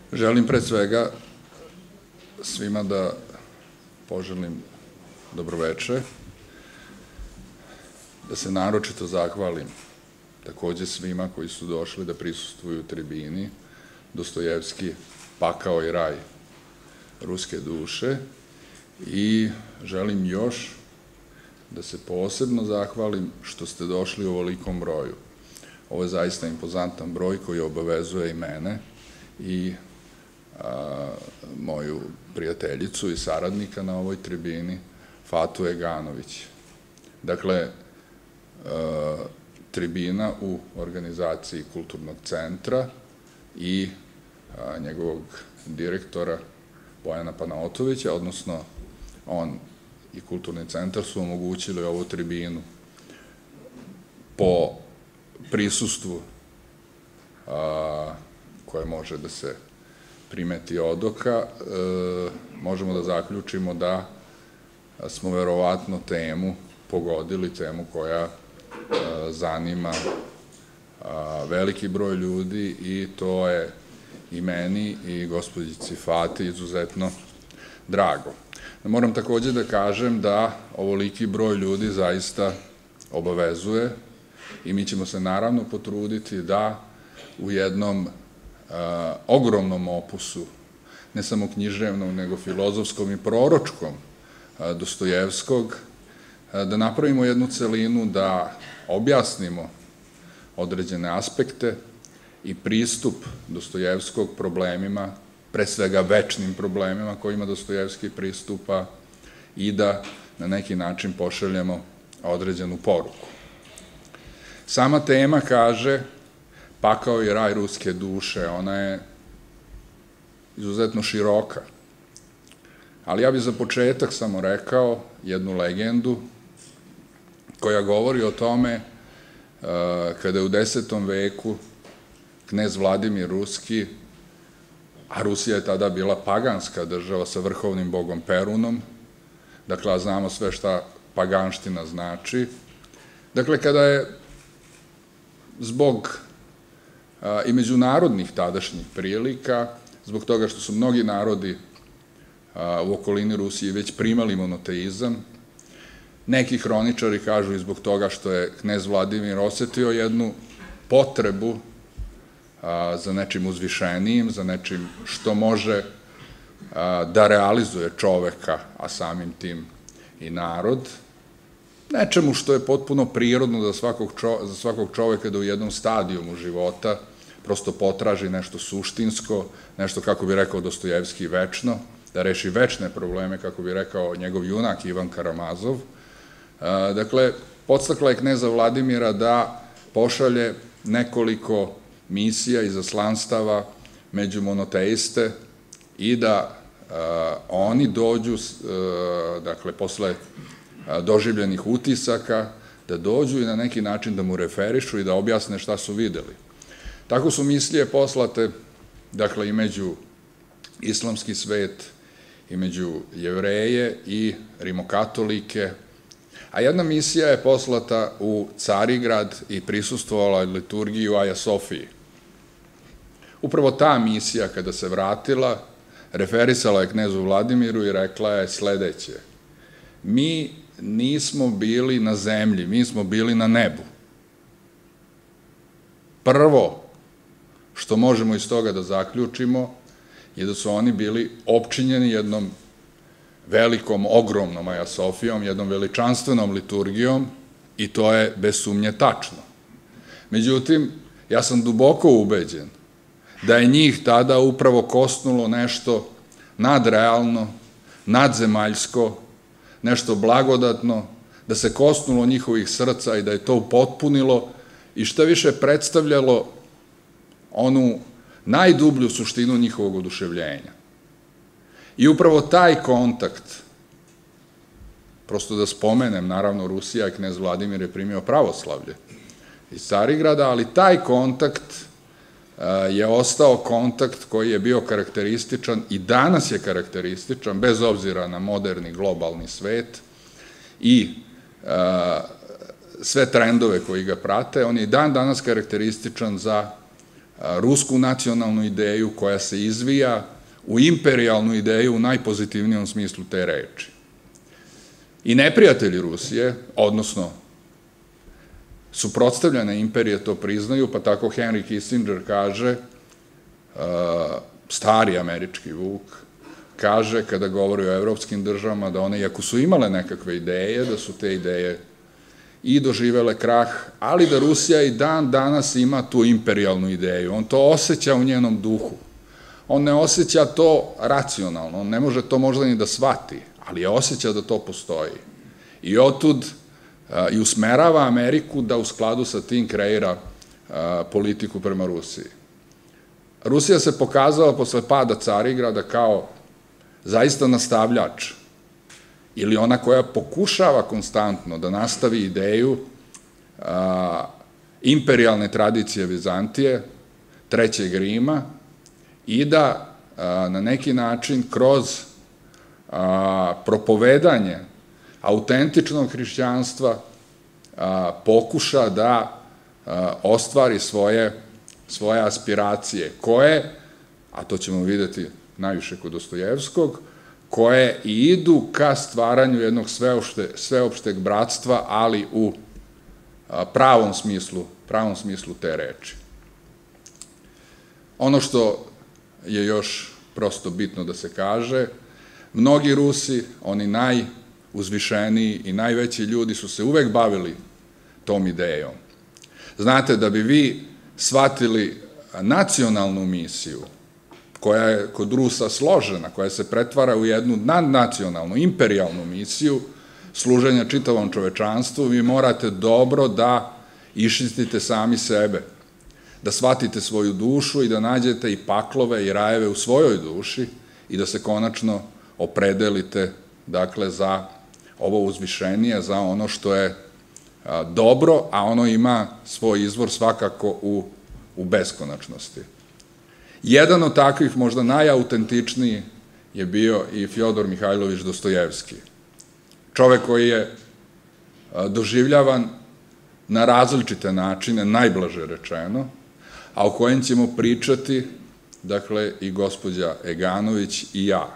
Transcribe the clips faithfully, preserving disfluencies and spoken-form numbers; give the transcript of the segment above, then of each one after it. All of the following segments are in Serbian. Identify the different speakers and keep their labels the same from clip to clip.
Speaker 1: Želim pre svega svima da poželim dobroveče, da se naročito zahvalim takođe svima koji su došli da prisustvuju tribini Dostojevski, pakao i raj ruske duše, i želim još da se posebno zahvalim što ste došli u ovolikom broju. Ovo je zaista impozantan broj koji obavezuje i mene i moju prijateljicu i saradnika na ovoj tribini, Fatu Eganović. Dakle, tribina u organizaciji Kulturnog centra i njegovog direktora Bojana Panaotovića, odnosno on i Kulturni centar su omogućili ovu tribinu po prisustvu koje može da se primeti od oka. Možemo da zaključimo da smo verovatno temu pogodili, temu koja zanima veliki broj ljudi, i to je i meni i gospođici Fati izuzetno drago. Moram takođe da kažem da ovoliki broj ljudi zaista obavezuje i mi ćemo se naravno potruditi da u jednom ogromnom opusu, ne samo književnom, nego filozofskom i proročkom Dostojevskog, da napravimo jednu celinu, da objasnimo određene aspekte i pristup Dostojevskog problemima, pre svega večnim problemima kojima Dostojevski pristupa, i da na neki način pošaljemo određenu poruku. Sama tema kaže pakao i raj ruske duše, ona je izuzetno široka, ali ja bih za početak samo rekao jednu legendu koja govori o tome kada je u desetom veku knez Vladimir Ruski, a Rusija je tada bila paganska država sa vrhovnim bogom Perunom, dakle, znamo sve šta paganština znači, dakle, kada je zbog i međunarodnih tadašnjih prilika, zbog toga što su mnogi narodi u okolini Rusije već primali monoteizam, neki hroničari kažu i zbog toga što je knez Vladimir osetio jednu potrebu za nečim uzvišenijim, za nečim što može da realizuje čoveka, a samim tim i narod, nečemu što je potpuno prirodno za svakog čoveka da u jednom stadijumu života prosto potraži nešto suštinsko, nešto, kako bi rekao Dostojevski, večno, da reši večne probleme, kako bi rekao njegov junak Ivan Karamazov. Dakle, podstakla je kneza Vladimira da pošalje nekoliko misija i zaslanstava među monoteiste i da oni dođu, dakle, posle doživljenih utisaka, da dođu i na neki način da mu referišu i da objasne šta su videli. Tako su mislije poslate, dakle, i među islamski svet, i među Jevreje i rimokatolike, a jedna misija je poslata u Carigrad i prisustvovala liturgiju Aja Sofiji. Upravo ta misija, kada se vratila, referisala je knezu Vladimiru i rekla je sledeće: mi nismo bili na zemlji, mi smo bili na nebu. Prvo što možemo iz toga da zaključimo je da su oni bili opčinjeni jednom velikom, ogromnom Aja Sofijom, jednom veličanstvenom liturgijom, i to je bez sumnje tačno. Međutim, ja sam duboko ubeđen da je njih tada upravo kosnulo nešto nadrealno, nadzemaljsko, nešto blagodatno, da se kosnulo njihovih srca i da je to upotpunilo i šta više predstavljalo onu najdublju suštinu njihovog oduševljenja. I upravo taj kontakt, prosto da spomenem, naravno, Rusija i knez Vladimir je primio pravoslavlje iz Carigrada, ali taj kontakt je ostao kontakt koji je bio karakterističan i danas je karakterističan, bez obzira na moderni globalni svet i sve trendove koji ga prate, on je i dan danas karakterističan za rusku nacionalnu ideju koja se izvija u imperijalnu ideju u najpozitivnijom smislu te reči. I neprijatelji Rusije, odnosno suprotstavljene imperije to priznaju, pa tako Henry Kissinger kaže, stari američki Vuk, kaže kada govori o evropskim državama da one, iako su imale nekakve ideje, da su te ideje i doživele krah, ali da Rusija i dan danas ima tu imperijalnu ideju. On to osjeća u njenom duhu. On ne osjeća to racionalno, on ne može to možda ni da shvati, ali je osjeća da to postoji. I otud i usmerava Ameriku da u skladu sa tim kreira politiku prema Rusiji. Rusija se pokazala posle pada Carigrada kao zaista nastavljač ili ona koja pokušava konstantno da nastavi ideju imperijalne tradicije Vizantije, Trećeg Rima i da na neki način kroz propovedanje autentičnog hrišćanstva pokuša da ostvari svoje svoje aspiracije, koje, a to ćemo videti najviše kod Dostojevskog, koje i idu ka stvaranju jednog sveopšteg bratstva, ali u pravom smislu, pravom smislu te reči. Ono što je još prosto bitno da se kaže, mnogi Rusi, oni najuzvišeniji i najveći ljudi su se uvek bavili tom idejom. Znate, da bi vi shvatili nacionalnu misiju, koja je kod Rusa složena, koja se pretvara u jednu nadnacionalnu, imperijalnu misiju služenja čitavom čovečanstvu, vi morate dobro da iščistite sami sebe, da shvatite svoju dušu i da nađete i paklove i rajeve u svojoj duši i da se konačno opredelite, dakle, za ovo uzvišenije, za ono što je dobro, a ono ima svoj izvor svakako u, u beskonačnosti. Jedan od takvih, možda najautentičniji, je bio i Fjodor Mihajlović Dostojevski. Čovek koji je doživljavan na različite načine, najblaže rečeno, a o kojem ćemo pričati, dakle, i gospođa Eganović i ja.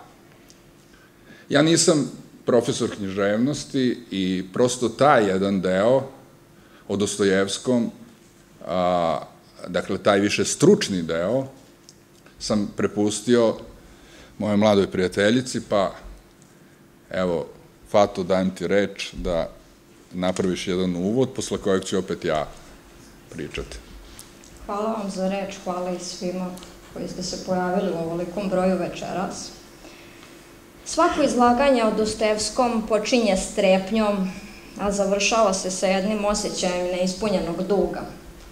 Speaker 1: Ja nisam profesor književnosti i prosto taj jedan deo o Dostojevskom, dakle, taj više stručni deo, sam prepustio moje mladoj prijateljici, pa evo, Fato, dajem ti reč da napraviš jedan uvod, posle kojeg ću opet ja pričati.
Speaker 2: Hvala vam za reč, hvala i svima koji ste se pojavili u ovolikom broju večeras. Svako izlaganje o Dostojevskom počinje strepnjom, a završava se sa jednim osjećajem neispunjenog duga.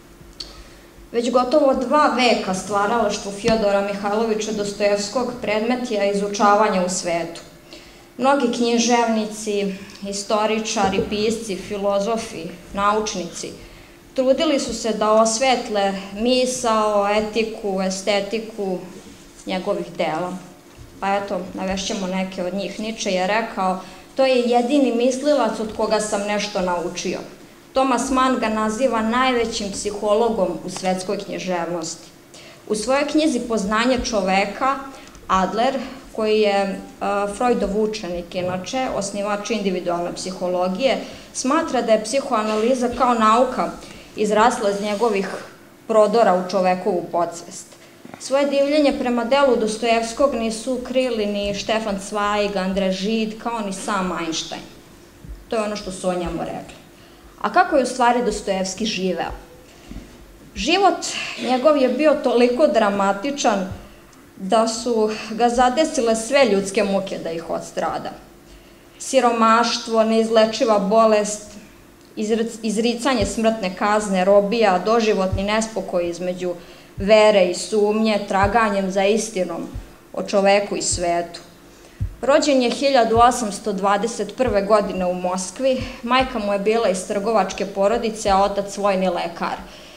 Speaker 2: Već gotovo dva veka stvaralaštvo Fjodora Mihajlovića Dostojevskog predmet je izučavanja u svetu. Mnogi književnici, istoričari, pisci, filozofi, naučnici trudili su se da osvetle misao, etiku, estetiku njegovih dela. Pa eto, navešćemo neke od njih. Nietzsche je rekao, to je jedini mislilac od koga sam nešto naučio. Thomas Mann ga naziva najvećim psihologom u svetskoj književnosti. U svojoj knjizi Poznanje čoveka, Adler, koji je Freudov učenik, inače, osnivač individualne psihologije, smatra da je psihoanaliza kao nauka izrasla iz njegovih prodora u čovekovu podsvest. Svoje divljenje prema delu Dostojevskog nisu krili ni Štefan Cvajg, Andre Žid, kao ni sam Einstein. To je ono što su o njemu rekli. A kako je u stvari Dostojevski živeo? Život njegov je bio toliko dramatičan da su ga zadesile sve ljudske muke da ih odstrada. Siromaštvo, neizlečiva bolest, izricanje smrtne kazne, robija, doživotni nespokoj između vere i sumnje, traganjem za istinom o čoveku i svetu. Rođen je hiljadu osamsto dvadeset prve. godine u Moskvi, majka mu je bila iz trgovačke porodice, a otac vojni lekar.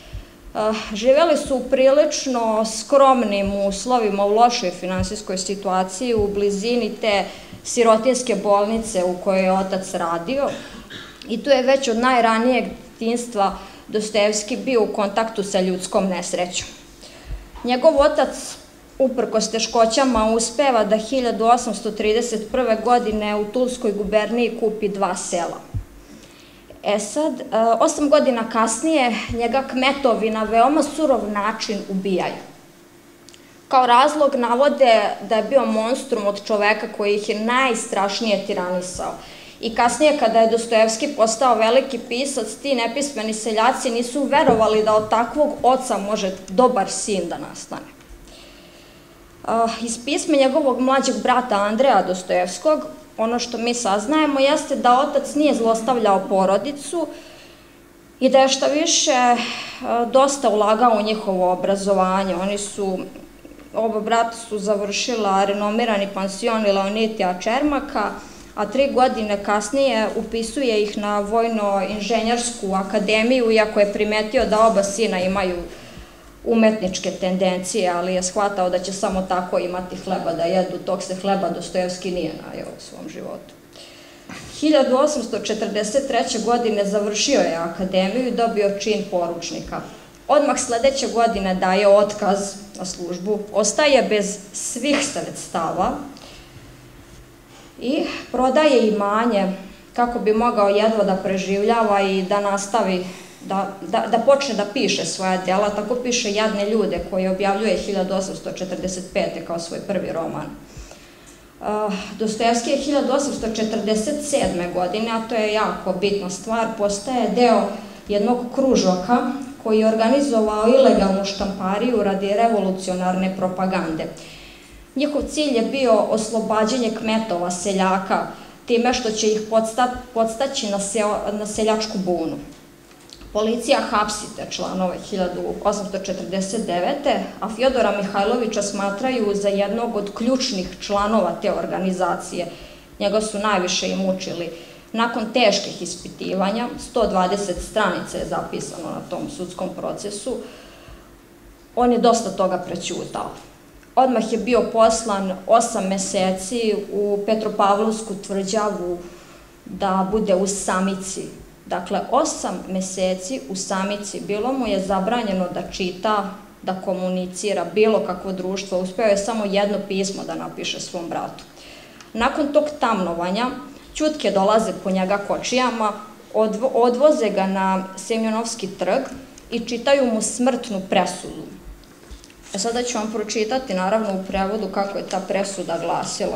Speaker 2: Živeli su u prilično skromnim uslovima, u lošoj finansijskoj situaciji, u blizini te sirotinske bolnice u kojoj je otac radio. I tu je već od najranijeg detinjstva Dostojevski bio u kontaktu sa ljudskom nesrećom. Njegov otac, uprkos teškoćama, uspeva da hiljadu osamsto trideset prve. godine u Tulskoj guberniji kupi dva sela. E sad, osam godina kasnije, njega kmetovi na veoma surov način ubijaju. Kao razlog navode da je bio monstrum od čoveka koji ih je najstrašnije tiranisao. I kasnije, kada je Dostojevski postao veliki pisac, ti nepismeni seljaci nisu verovali da od takvog oca može dobar sin da nastane. Iz pisma njegovog mlađeg brata Andreja Dostojevskog, ono što mi saznajemo jeste da otac nije zlostavljao porodicu i da je šta više dosta ulagao u njihovo obrazovanje. Oni su, oba brata su završila renomirani pansion Leonitija Čermaka, a tri godine kasnije upisuje ih na Vojno-inženjersku akademiju, iako je primetio da oba sina imaju umetničke tendencije, ali je shvatao da će samo tako imati hleba da jedu. Tog se hleba Dostojevski nije najeo u svom životu. hiljadu osamsto četrdeset treće. godine završio je akademiju i dobio čin poručnika. Odmah sledeće godine daje otkaz na službu, ostaje bez svih sredstava i prodaje imanje kako bi mogao jedva da preživljava i da nastavi, da, da, da počne da piše svoja djela. Tako piše Jadne ljude, koje objavljuje hiljadu osamsto četrdeset pete. kao svoj prvi roman. Uh, Dostojevski je hiljadu osamsto četrdeset sedme. godine, a to je jako bitna stvar, postaje deo jednog kružoka koji je organizovao ilegalnu štampariju radi revolucionarne propagande. Njihov cilj je bio oslobađanje kmetova, seljaka, time što će ih podstaći na seljačku bunu. Policija hapsi te članove hiljadu osamsto četrdeset devete. a Fjodora Mihajlovića smatraju za jednog od ključnih članova te organizacije. Njega su najviše i mučili. Nakon teških ispitivanja, sto dvadeset stranica je zapisano na tom sudskom procesu, on je dosta toga prećutao. Odmah je bio poslan osam meseci u Petropavlovsku tvrđavu da bude u samici. Dakle, osam meseci u samici. Bilo mu je zabranjeno da čita, da komunicira, bilo kakvo društvo. Uspeo je samo jedno pismo da napiše svom bratu. Nakon tog tamnovanja, ćutke dolaze po njega kočijama, odvoze ga na Semjonovski trg i čitaju mu smrtnu presudu. E sada ću vam pročitati, naravno u prevodu, kako je ta presuda glasila.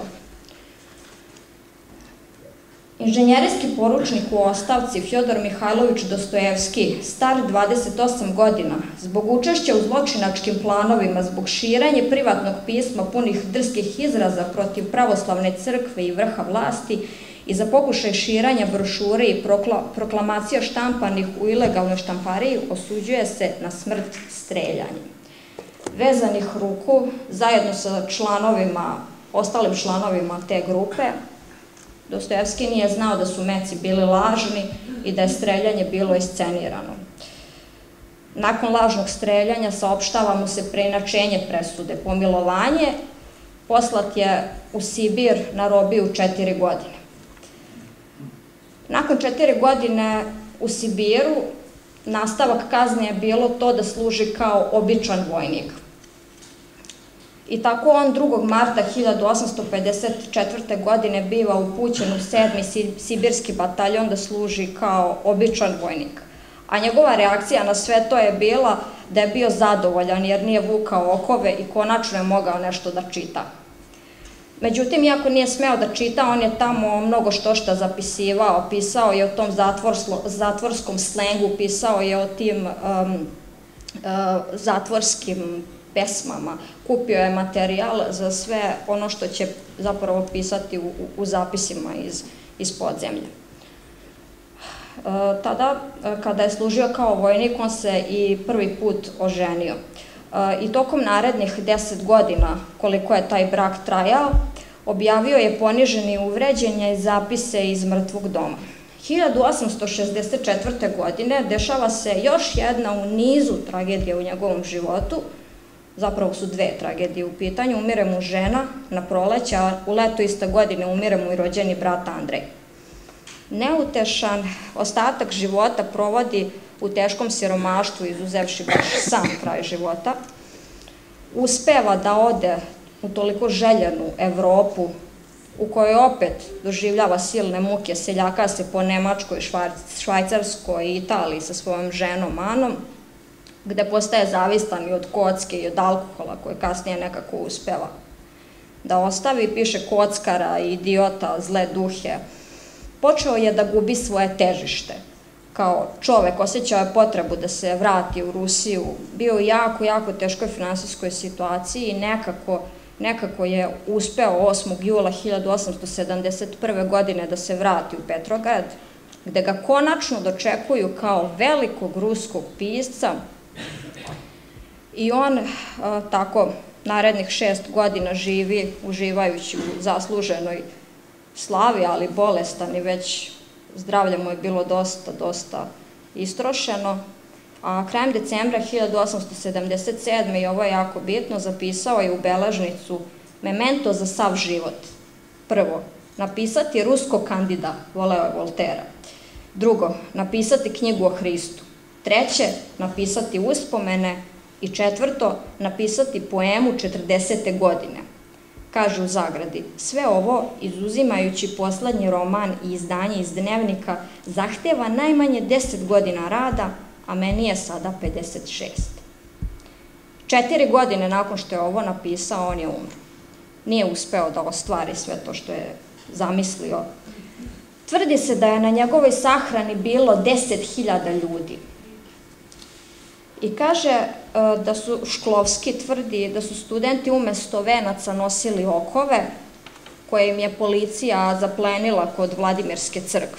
Speaker 2: Inženjerijski poručnik u ostavci Fjodor Mihajlović Dostojevski, star dvadeset osam godina, zbog učešća u zločinačkim planovima, zbog širenja privatnog pisma punih drskih izraza protiv pravoslavne crkve i vrha vlasti i za pokušaj širanja brošure i proklamacija štampanih u ilegalnoj štampariji, osuđuje se na smrt streljanjem. Vezanih ruku, zajedno sa članovima, ostalim članovima te grupe, Dostojevski nije znao da su meci bili lažni i da je streljanje bilo iscenirano. Nakon lažnog streljanja saopštava mu se preinačenje presude, pomilovanje, poslat je u Sibir na robiju četiri godine. Nakon četiri godine u Sibiru nastavak kazne je bilo to da služi kao običan vojnik. I tako on drugog marta hiljadu osamsto pedeset četvrte. godine biva upućen u sedmi Sibirski bataljon da služi kao običan vojnik. A njegova reakcija na sve to je bila da je bio zadovoljan jer nije vukao okove i konačno je mogao nešto da čita. Međutim, iako nije smeo da čita, on je tamo mnogo što šta zapisivao, pisao je o tom zatvorskom slengu, pisao je o tim zatvorskim pesmama, kupio je materijal za sve ono što će zapravo pisati u zapisima iz podzemlja. Tada, kada je služio kao vojnik, on se i prvi put oženio. I tokom narednih deset godina, koliko je taj brak trajao, objavio je poniženi i uvređenje zapise iz mrtvog doma. hiljadu osamsto šezdeset četvrte. godine dešava se još jedna u nizu tragedije u njegovom životu, zapravo su dve tragedije u pitanju. Umire mu žena na proleće, a u leto iste godine umire mu i rođeni brat Andrej. Neutešan ostatak života provodi u teškom siromaštvu, izuzevši baš sam kraj života. uspeva da ode u toliko željenu Evropu, u kojoj opet doživljava silne muke, seljaka se po Nemačkoj, Švajcarskoj i Italiji sa svojom ženom Anom, gde postaje zavistan i od kocke i od alkohola, koje kasnije nekako uspeva da ostavi, piše kockara, idiota, zle duhe. Počeo je da gubi svoje težište. Kao čovek osjećao je potrebu da se vrati u Rusiju, bio u jako, jako teškoj finansijskoj situaciji i nekako, nekako je uspeo osmog jula hiljadu osamsto sedamdeset prve. godine da se vrati u Petrograd, gde ga konačno dočekuju kao velikog ruskog pisca i on a, tako narednih šest godina živi uživajući u zasluženoj slavi, ali bolestan i već zdravlje mu je bilo dosta, dosta istrošeno, a krajem decembra hiljadu osamsto sedamdeset sedme. i ovo je jako bitno, zapisao je u beležnicu memento za sav život. Prvo, napisati rusko kandida, voleo je Voltera. Drugo, napisati knjigu o Hristu. Treće, napisati uspomene. I četvrto, napisati poemu četrdesete godine. Kaže u zagradi, sve ovo, izuzimajući poslednji roman i izdanje iz Dnevnika, zahteva najmanje deset godina rada, a meni je sada pedeset šest. Četiri godine nakon što je ovo napisao, on je umro. Nije uspeo da ostvari sve to što je zamislio. Tvrdi se da je na njegovoj sahrani bilo deset hiljada ljudi. I kaže da su, Šklovski tvrdi da su studenti umesto venaca nosili okove koje im je policija zaplenila kod Vladimirske crkve.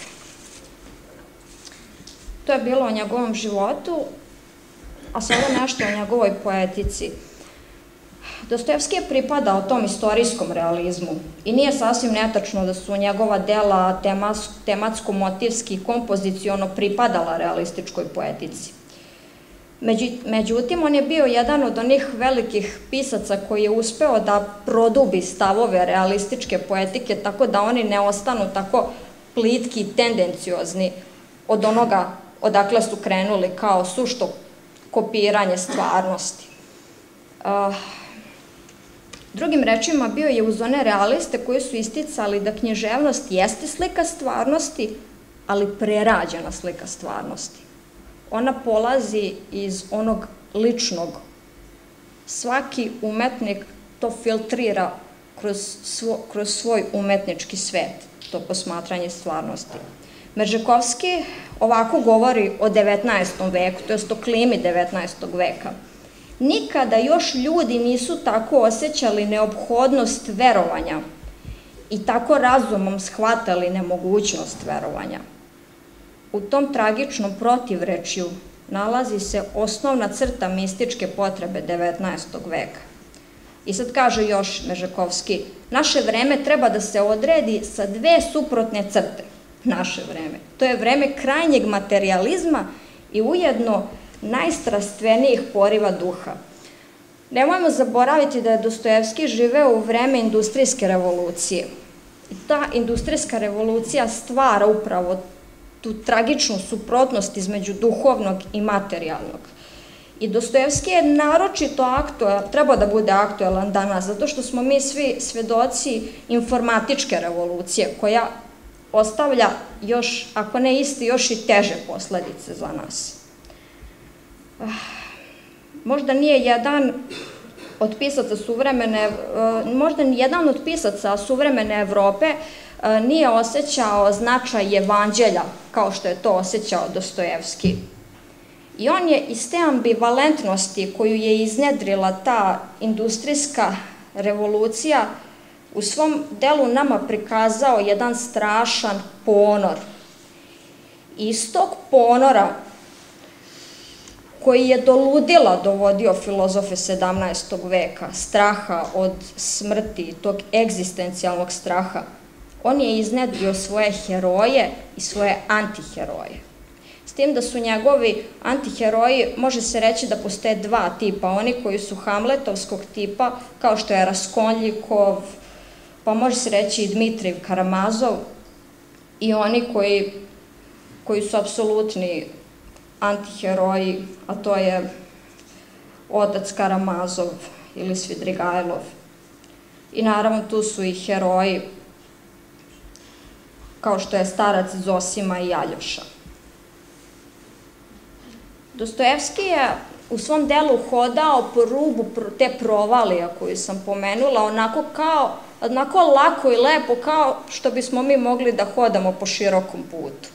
Speaker 2: To je bilo o njegovom životu, a sada nešto o njegovoj poetici. Dostojevski je pripadao tom istorijskom realizmu i nije sasvim netačno da su njegova dela tematsko-motivski i kompoziciono pripadala realističkoj poetici. Međutim, on je bio jedan od onih velikih pisaca koji je uspeo da produbi stavove realističke poetike tako da oni ne ostanu tako plitki i tendenciozni od onoga odakle su krenuli kao sušto kopiranje stvarnosti. Drugim rečima, bio je uz one realiste koji su isticali da književnost jeste slika stvarnosti, ali prerađena slika stvarnosti. Ona polazi iz onog ličnog. Svaki umetnik to filtrira kroz, svo, kroz svoj umetnički svet, to posmatranje stvarnosti. Meržekovski ovako govori o devetnaestom veku, to jest o klimi devetnaestog veka. Nikada još ljudi nisu tako osjećali neophodnost verovanja i tako razumom shvatali nemogućnost verovanja. U tom tragičnom protivrečju nalazi se osnovna crta mističke potrebe devetnaestog veka. I sad kaže još Meržekovski, naše vreme treba da se odredi sa dve suprotne crte. Naše vreme. To je vreme krajnjeg materijalizma i ujedno najstrastvenijih poriva duha. Nemojmo zaboraviti da je Dostojevski živeo u vreme industrijske revolucije. I ta industrijska revolucija stvara upravo tu tragičnu suprotnost između duhovnog i materijalnog. I Dostojevski je naročito aktuel, treba da bude aktuelan danas, zato što smo mi svi svedoci informatičke revolucije, koja ostavlja još, ako ne isti, još i teže posledice za nas. Možda nije jedan od pisaca suvremene, možda jedan od pisaca suvremene Evrope nije osjećao značaj evanđelja kao što je to osjećao Dostojevski. I on je iz te ambivalentnosti koju je iznedrila ta industrijska revolucija u svom delu nama prikazao jedan strašan ponor. I iz tog ponora koji je do ludila dovodio filozofe sedamnaestog veka, straha od smrti, tog egzistencijalnog straha, on je iznedrio svoje heroje i svoje antiheroje. S tim da su njegovi antiheroji, može se reći da postoje dva tipa, oni koji su hamletovskog tipa, kao što je Raskolnikov, pa može se reći i Dmitrijev Karamazov, i oni koji, koji su apsolutni antiheroji, a to je otac Karamazov ili Svidrigajlov. I naravno tu su i heroji kao što je starac Zosima i Aljoša. Dostojevski je u svom delu hodao po rubu te provalije koju sam pomenula, onako kao, onako lako i lepo kao što bismo mi mogli da hodamo po širokom putu.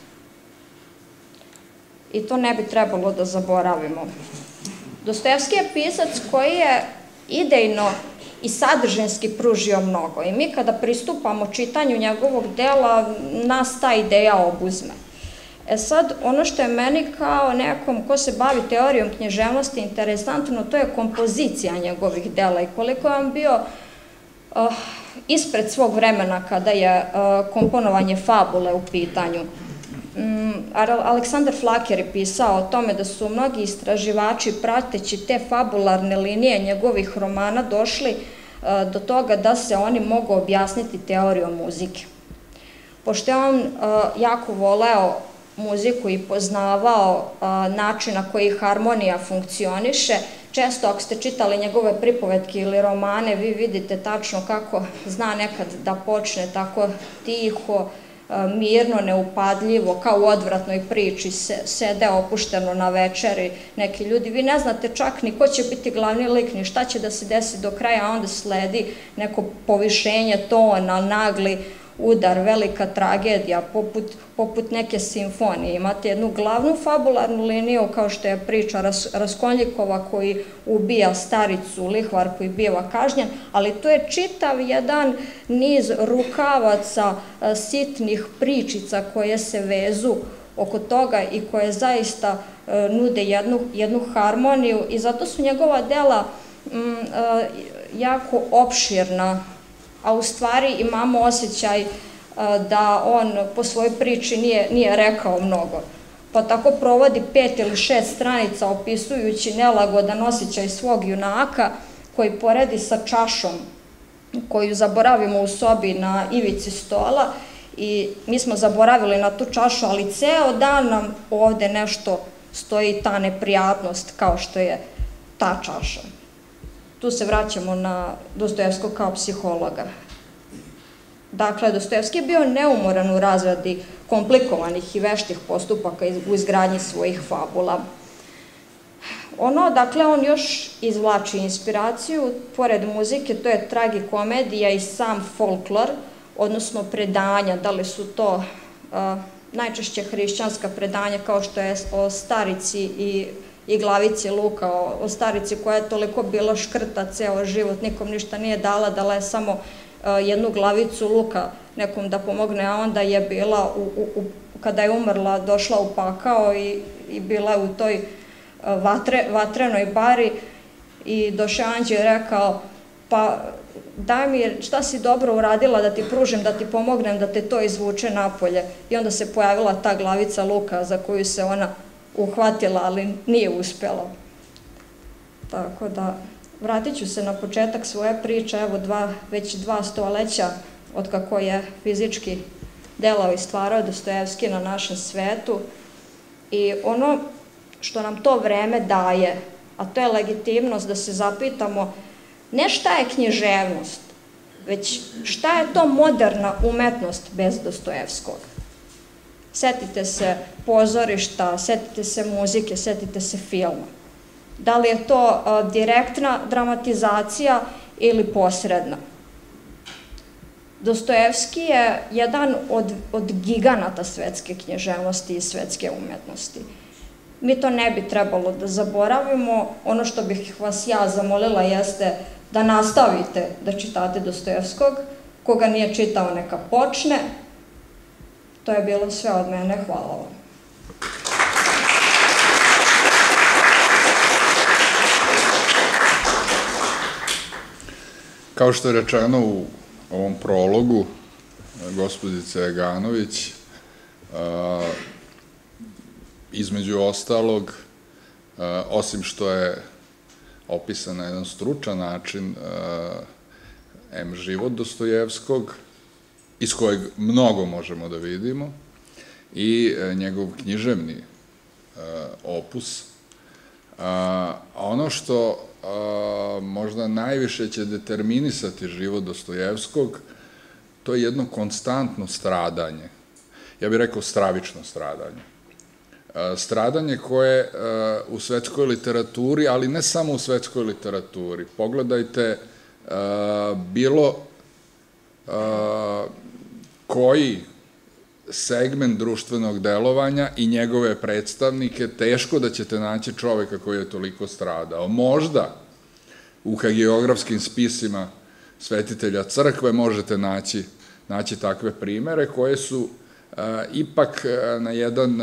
Speaker 2: I to ne bi trebalo da zaboravimo. Dostojevski je pisac koji je idejno i sadržinski pružio mnogo i mi kada pristupamo čitanju njegovog dela, nas ta ideja obuzme. E sad, ono što je meni kao nekom ko se bavi teorijom književnosti interesantno, to je kompozicija njegovih dela i koliko je on bio uh, ispred svog vremena kada je uh, komponovanje fabule u pitanju. Um, Aleksandar Flaker je pisao o tome da su mnogi istraživači prateći te fabularne linije njegovih romana došli uh, do toga da se oni mogu objasniti teorijom muzike. Pošto je on uh, jako voleo muziku i poznavao a, način na koji harmonija funkcioniše. Često, ako ste čitali njegove pripovetke ili romane, vi vidite tačno kako zna nekad da počne tako tiho, a, mirno, neupadljivo, kao u odvratnoj priči, se, sede opušteno na večeri neki ljudi. Vi ne znate čak ni ko će biti glavni lik, ni šta će da se desi do kraja, a onda sledi neko povišenje tona, nagli udar, velika tragedija, poput, poput neke simfonije. Imate jednu glavnu fabularnu liniju kao što je priča Ras, Raskolnikova koji ubija staricu, lihvar koji biva kažnjen, ali to je čitav jedan niz rukavaca, a, sitnih pričica koje se vezu oko toga i koje zaista a, nude jednu, jednu harmoniju i zato su njegova dela m, a, jako opširna, a u stvari imamo osjećaj da on po svojoj priči nije, nije rekao mnogo. Pa tako provodi pet ili šest stranica opisujući nelagodan osjećaj svog junaka koji poredi sa čašom koju zaboravimo u sobi na ivici stola i mi smo zaboravili na tu čašu, ali ceo dan nam ovde nešto stoji ta neprijatnost kao što je ta čaša. Tu se vraćamo na Dostojevskog kao psihologa. Dakle, Dostojevski je bio neumoran u razradi komplikovanih i veštih postupaka u izgradnji svojih fabula. Ono, dakle, on još izvlači inspiraciju, pored muzike, to je tragikomedija i sam folklor, odnosno predanja, da li su to uh, najčešće hrišćanska predanja kao što je o starici i i glavici Luka, o, o starici koja je toliko bila škrta ceo život, nikom ništa nije dala, dala je samo uh, jednu glavicu luka nekom da pomogne, a onda je bila, u, u, u, kada je umrla, došla u pakao i, i bila je u toj uh, vatre, vatrenoj bari i došao anđeo i rekao, pa daj mi, šta si dobro uradila da ti pružim, da ti pomognem, da te to izvuče napolje. I onda se pojavila ta glavica luka za koju se ona uhvatila, ali nije uspela. Tako da, vratit ću se na početak svoje priče, evo dva, već dva stoleća od kako je fizički delao i stvarao Dostojevski na našem svetu. I ono što nam to vreme daje, a to je legitimnost da se zapitamo ne šta je književnost, već šta je to moderna umetnost bez Dostojevskog. Setite se pozorišta, setite se muzike, setite se filma. Da li je to a, direktna dramatizacija ili posredna? Dostojevski je jedan od, od giganata svetske književnosti i svetske umetnosti. Mi to ne bi trebalo da zaboravimo. Ono što bih vas ja zamolila jeste da nastavite da čitate Dostojevskog. Koga nije čitao, neka počne. To je bilo sve od mene. Hvala vam.
Speaker 1: Kao što je rečeno u ovom prologu gospođice Jaganović, između ostalog, osim što je opisan na jedan stručan način em život Dostojevskog, iz kojeg mnogo možemo da vidimo, i njegov književni opus. A ono što možda najviše će determinisati život Dostojevskog, to je jedno konstantno stradanje. Ja bih rekao stravično stradanje. Stradanje koje u svetskoj literaturi, ali ne samo u svetskoj literaturi. Pogledajte bilo koji segment društvenog delovanja i njegove predstavnike, teško da ćete naći čoveka koji je toliko stradao. Možda u hagiografskim spisima svetitelja crkve možete naći, naći takve primere koje su ipak na jedan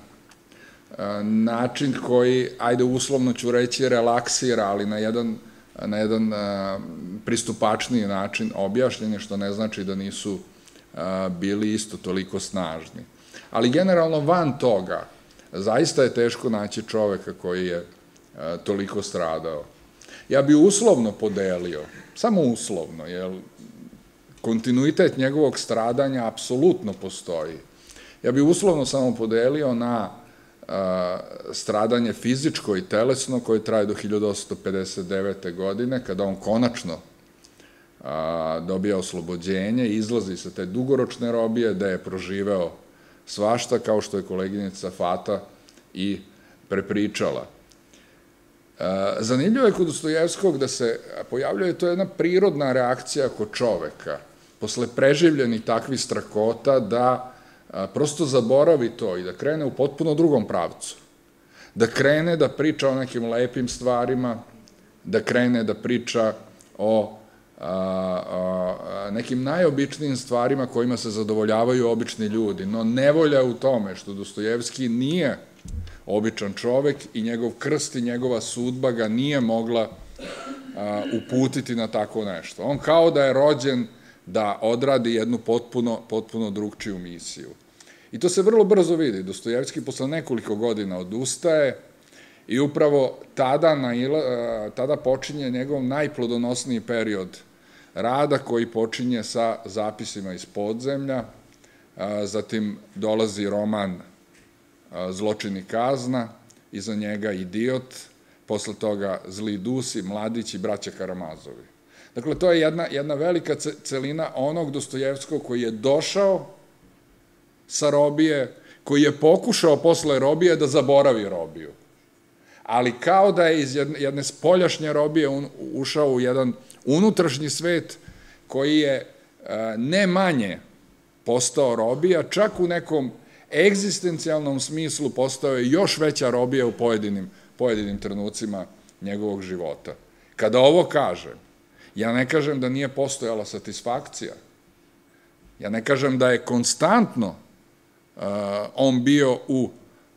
Speaker 1: način koji, ajde uslovno ću reći, relaksira, ali na jedan, na jedan pristupačniji način objašnjeni, što ne znači da nisu bili isto toliko snažni. Ali generalno van toga, zaista je teško naći čoveka koji je toliko stradao. Ja bi uslovno podelio, samo uslovno, jer kontinuitet njegovog stradanja apsolutno postoji. Ja bi uslovno samo podelio na stradanje fizičko i telesno koje traje do hiljadu osamsto pedeset devete. godine, kada on konačno dobija oslobođenje i izlazi sa te dugoročne robije, da je proživeo svašta, kao što je koleginica Fata i prepričala. Zanimljivo je kod Dostojevskog da se pojavljuje to jedna prirodna reakcija kod čoveka, posle preživljenih takvih strakota, da prosto zaboravi to i da krene u potpuno drugom pravcu. Da krene da priča o nekim lepim stvarima, da krene da priča o nekim najobičnijim stvarima kojima se zadovoljavaju obični ljudi, no nevolja u tome što Dostojevski nije običan čovek i njegov krst i njegova sudba ga nije mogla uputiti na tako nešto. On kao da je rođen da odradi jednu potpuno, potpuno drugčiju misiju. I to se vrlo brzo vidi. Dostojevski posle nekoliko godina odustaje i upravo tada, tada počinje njegov najplodonosniji period rada, koji počinje sa zapisima iz podzemlja, zatim dolazi roman Zločin i kazna, iza njega Idiot, posle toga Zli Dusi, Mladić i Braća Karamazovi. Dakle, to je jedna, jedna velika celina onog Dostojevskog koji je došao sa robije, koji je pokušao posle robije da zaboravi robiju. Ali kao da je iz jedne, jedne spoljašnje robije ušao u jedan unutrašnji svet koji je ne manje postao robija, čak u nekom egzistencijalnom smislu postao je još veća robija u pojedinim, pojedinim trenucima njegovog života. Kada ovo kažem, ja ne kažem da nije postojala satisfakcija, ja ne kažem da je konstantno on bio u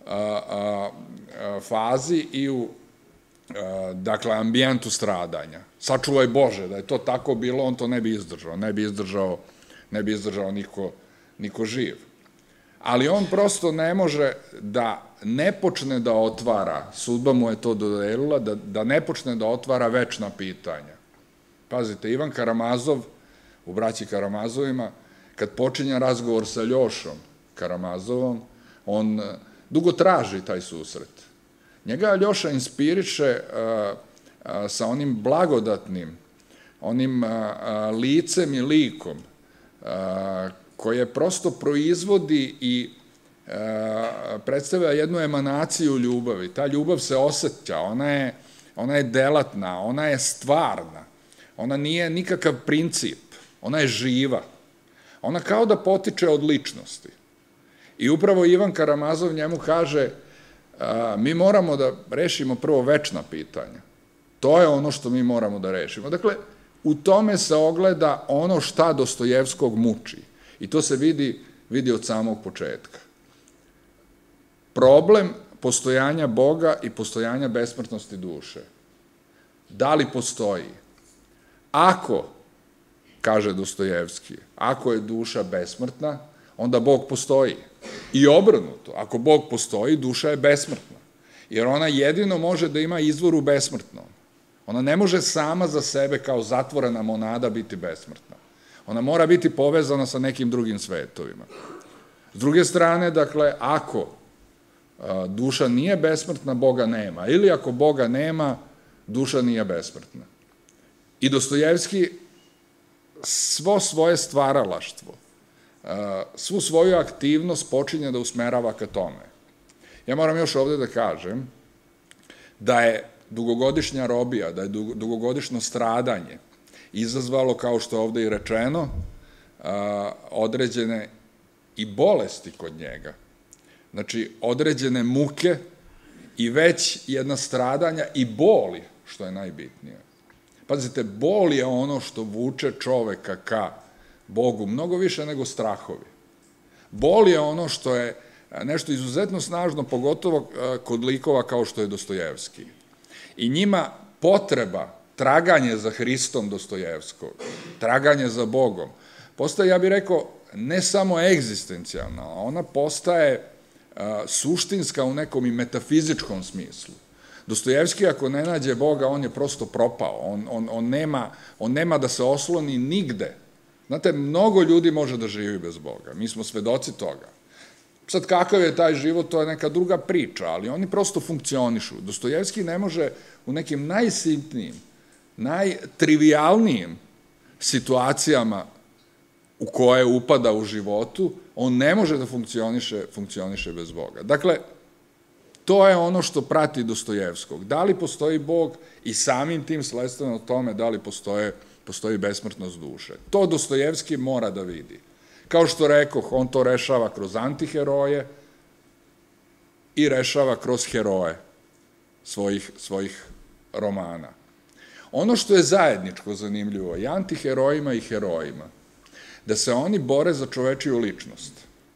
Speaker 1: fazi i u, dakle, ambijentu stradanja. Sačuvaj Bože, da je to tako bilo, on to ne bi izdržao, ne bi izdržao, ne bi izdržao niko, niko živ. Ali on prosto ne može da ne počne da otvara, sudba mu je to dodelila, da, da ne počne da otvara večna pitanja. Pazite, Ivan Karamazov, u Braći Karamazovima, kad počinje razgovor sa Ljošom Karamazovom, on dugo traži taj susret. Njega Ljoša inspiriše sa onim blagodatnim, onim licem i likom, koje prosto proizvodi i predstavlja jednu emanaciju ljubavi. Ta ljubav se osjeća, ona je, ona je delatna, ona je stvarna, ona nije nikakav princip, ona je živa. Ona kao da potiče od ličnosti. I upravo Ivan Karamazov njemu kaže, mi moramo da rešimo prvo večna pitanja. To je ono što mi moramo da rešimo. Dakle, u tome se ogleda ono šta Dostojevskog muči. I to se vidi, vidi od samog početka. Problem postojanja Boga i postojanja besmrtnosti duše. Da li postoji? Ako, kaže Dostojevski, ako je duša besmrtna, onda Bog postoji. I obrnuto, ako Bog postoji, duša je besmrtna. Jer ona jedino može da ima izvor u besmrtnom. Ona ne može sama za sebe kao zatvorena monada biti besmrtna. Ona mora biti povezana sa nekim drugim svetovima. S druge strane, dakle, ako duša nije besmrtna, Boga nema. Ili ako Boga nema, duša nije besmrtna. I Dostojevski svo svoje stvaralaštvo, svu svoju aktivnost počinje da usmerava ka tome. Ja moram još ovde da kažem da je dugogodišnja robija, da je dugogodišnjo stradanje izazvalo, kao što je ovde i rečeno, određene i bolesti kod njega. Znači, određene muke i već jedna stradanja i boli, što je najbitnije. Pazite, bol je ono što vuče čoveka ka Bogu, mnogo više nego strahovi. Bol je ono što je nešto izuzetno snažno, pogotovo kod likova kao što je Dostojevski. I njima potreba, traganje za Hristom Dostojevskog, traganje za Bogom, postaje, ja bih rekao, ne samo egzistencijalna, ona postaje suštinska u nekom i metafizičkom smislu. Dostojevski, ako ne nađe Boga, on je prosto propao, on, on, on, nema, on nema da se osloni nigde. Znate, mnogo ljudi može da živi bez Boga, mi smo svedoci toga. Sad, kakav je taj život, to je neka druga priča, ali oni prosto funkcionišu. Dostojevski ne može u nekim najsitnijim, najtrivijalnijim situacijama u koje upada u životu, on ne može da funkcioniše, funkcioniše bez Boga. Dakle, to je ono što prati Dostojevskog. Da li postoji Bog i samim tim sledstveno tome da li postoje, postoji besmrtnost duše. To Dostojevski mora da vidi. Kao što rekoh, on to rešava kroz antiheroje i rešava kroz heroje svojih, svojih romana. Ono što je zajedničko zanimljivo i antiherojima i herojima, da se oni bore za čovečiju ličnost.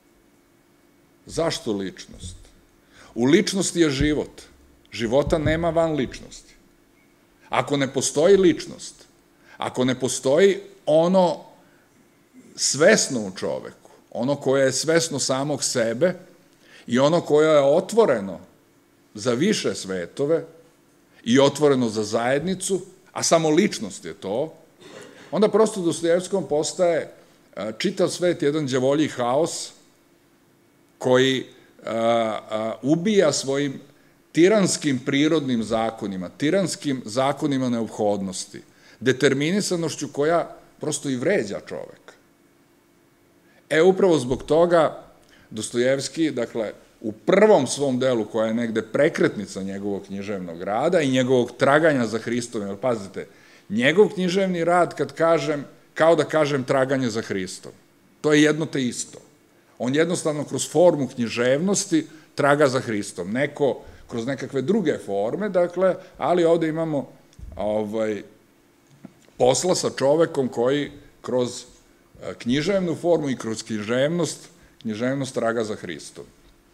Speaker 1: Zašto ličnost? U ličnosti je život. Života nema van ličnosti. Ako ne postoji ličnost, ako ne postoji ono svesno u čoveku, ono koje je svesno samog sebe i ono koje je otvoreno za više svetove i otvoreno za zajednicu, a samo ličnost je to, onda prosto Dostojevskom postaje čitav svet jedan đavolji haos koji ubija svojim tiranskim prirodnim zakonima, tiranskim zakonima neophodnosti, determinisanošću koja prosto i vređa čoveka. E, upravo zbog toga Dostojevski, dakle, u prvom svom delu, koja je negde prekretnica njegovog književnog rada i njegovog traganja za Hristom, jer pazite, njegov književni rad, kad kažem, kao da kažem traganje za Hristom, to je jedno te isto. On jednostavno kroz formu književnosti traga za Hristom. Neko kroz nekakve druge forme, dakle, ali ovde imamo ovaj, posla sa čovekom koji kroz književnu formu i kroz književnost, književnost traga za Hristom.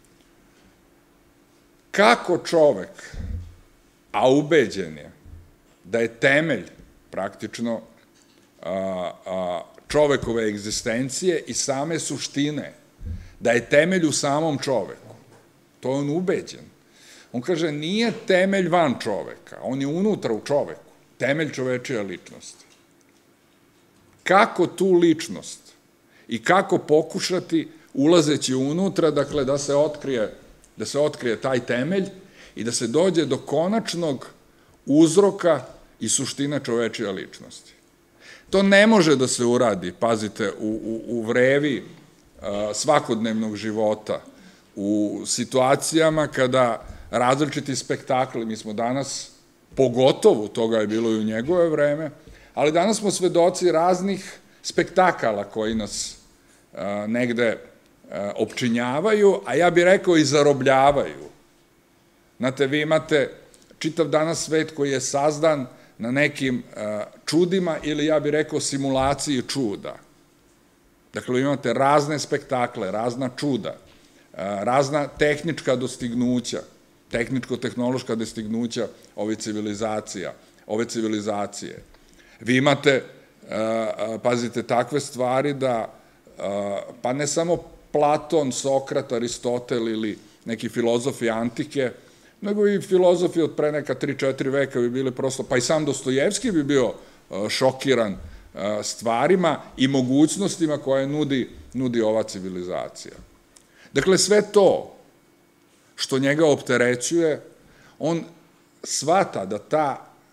Speaker 1: Kako čovek, a ubeđen je da je temelj praktično a, a, čovekove egzistencije i same suštine, da je temelj u samom čoveku, to je on ubeđen. On kaže, nije temelj van čoveka, on je unutra u čoveku, temelj čovečije ličnosti. Kako tu ličnost i kako pokušati, ulazeći unutra, dakle, da se otkrije, da se otkrije taj temelj i da se dođe do konačnog uzroka i suštine čovečije ličnosti. To ne može da se uradi, pazite, u, u, u vrevi a, svakodnevnog života, u situacijama kada različiti spektakli, mi smo danas, pogotovo toga je bilo i u njegove vreme, ali danas smo svedoci raznih spektakala koji nas a, negde a, opčinjavaju, a ja bih rekao i zarobljavaju. Znate, vi imate čitav danas svet koji je sazdan na nekim a, čudima ili ja bih rekao simulaciji čuda. Dakle, imate razne spektakle, razna čuda, a, razna tehnička dostignuća, tehničko-tehnološka dostignuća ove civilizacija, ove civilizacije. Vi imate, pazite, takve stvari da, pa ne samo Platon, Sokrat, Aristotel ili neki filozofi antike, nego i filozofi od pre neka tri četiri veka bi bili prosto, pa i sam Dostojevski bi bio šokiran stvarima i mogućnostima koje nudi, nudi ova civilizacija. Dakle, sve to što njega opterećuje, on shvata da ta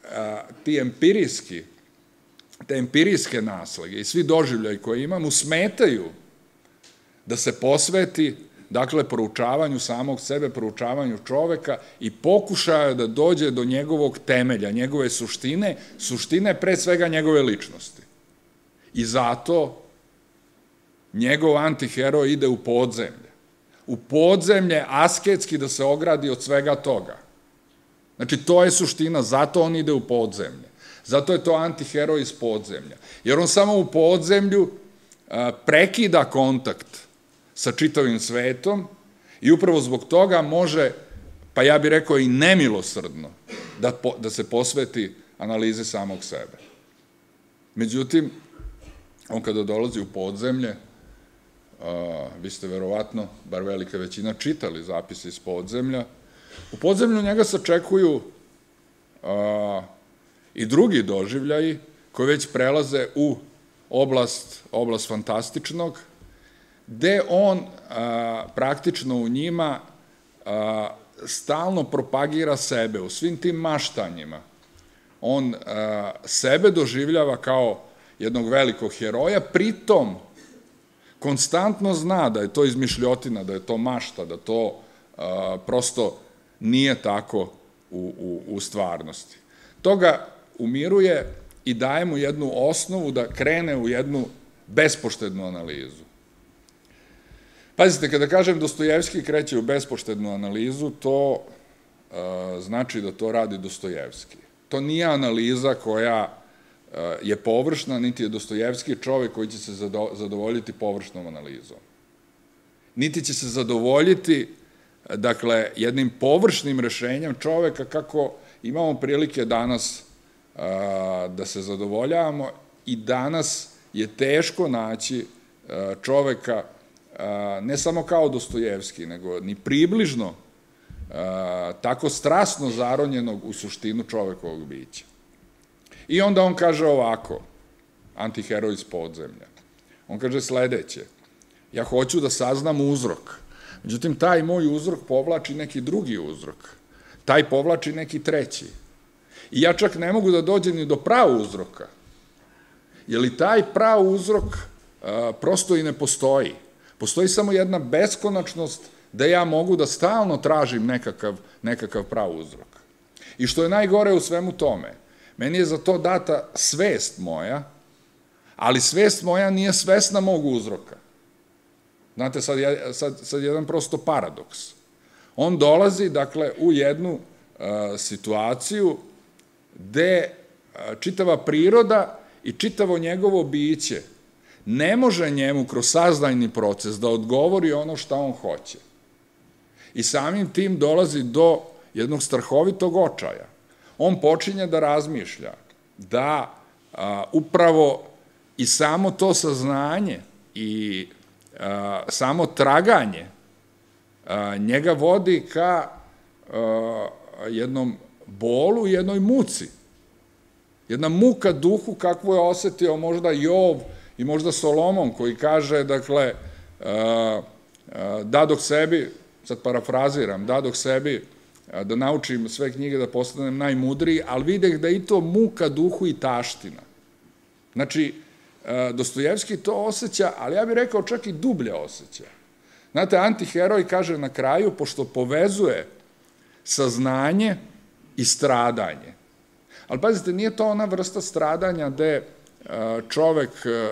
Speaker 1: ti empirijski, te empirijske naslage i svi doživljaj koje imam smetaju da se posveti, dakle, proučavanju samog sebe, proučavanju čoveka i pokušaja da dođe do njegovog temelja, njegove suštine, suštine pre svega njegove ličnosti. I zato njegov antiheroj ide u podzemlje. U podzemlje asketski da se ogradi od svega toga. Znači, to je suština, zato on ide u podzemlje. Zato je to antiheroj iz podzemlja. Jer on samo u podzemlju prekida kontakt sa čitavim svetom i upravo zbog toga može, pa ja bih rekao i nemilosrdno, da se posveti analizi samog sebe. Međutim, on kada dolazi u podzemlje, vi ste verovatno, bar velika većina, čitali zapise iz podzemlja, u podzemlju njega sačekuju i drugi doživljaji koji već prelaze u oblast, oblast fantastičnog, gde on praktično u njima stalno propagira sebe u svim tim maštanjima. On sebe doživljava kao jednog velikog heroja, pritom konstantno zna da je to izmišljotina, da je to mašta, da to prosto nije tako u stvarnosti. Toga umiruje i daje mu jednu osnovu da krene u jednu bespoštednu analizu. Pazite, kada kažem Dostojevski kreće u bespoštednu analizu, to znači da to radi Dostojevski. To nije analiza koja je površna, niti je Dostojevski čovek koji će se zadovoljiti površnom analizom. Niti će se zadovoljiti, dakle, jednim površnim rešenjem čoveka kako imamo prilike danas da se zadovoljavamo i danas je teško naći čoveka ne samo kao Dostojevski, nego ni približno tako strasno zaronjenog u suštinu čovekovog bića. I onda on kaže ovako, antiheroj iz podzemlja. On kaže sledeće: ja hoću da saznam uzrok, međutim, taj moj uzrok povlači neki drugi uzrok, taj povlači neki treći. I ja čak ne mogu da dođem ni do prav uzroka, jer li taj prav uzrok prosto i ne postoji. Postoji samo jedna beskonačnost da ja mogu da stalno tražim nekakav prav uzrok. I što je najgore u svemu tome, meni je za to data svest moja, ali svest moja nije svesna mog uzroka. Znate, sad jedan prosto paradoks. On dolazi, dakle, u jednu situaciju gde čitava priroda i čitavo njegovo biće ne može njemu kroz saznajni proces da odgovori ono šta on hoće. I samim tim dolazi do jednog strahovitog očaja. On počinje da razmišlja da upravo i samo to saznanje i samo traganje njega vodi ka jednom bolu i jednoj muci. Jedna muka duhu kakvu je osetio možda Jov i možda Solomon, koji kaže, dakle, dadok sebi, sad parafraziram, dadok sebi da naučim sve knjige, da postanem najmudriji, ali videh da i to muka duhu i taština. Znači, Dostojevski to osjeća, ali ja bih rekao čak i dublje osjeća. Znate, antiheroj kaže na kraju, pošto povezuje saznanje i stradanje. Ali pazite, nije to ona vrsta stradanja gde čovek,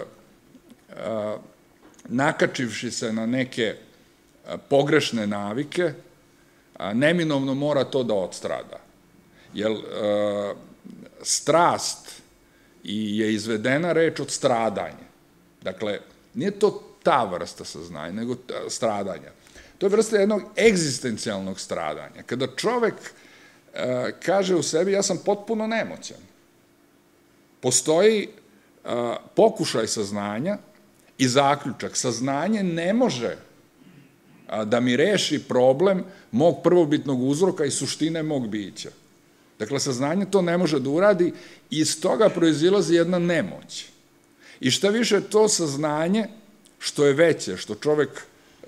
Speaker 1: nakačivši se na neke pogrešne navike, neminovno mora to da odstrada. Jer strast je izvedena reč od stradanja. Dakle, nije to ta vrsta saznanja, nego stradanja. To je vrsta jednog egzistencijalnog stradanja. Kada čovek kaže u sebi, ja sam potpuno nemoćan. Postoji pokušaj saznanja i zaključak. Saznanje ne može da mi reši problem mog prvobitnog uzroka i suštine mog bića. Dakle, saznanje to ne može da uradi i iz toga proizilazi jedna nemoć. I šta više, to saznanje, što je veće, što čovek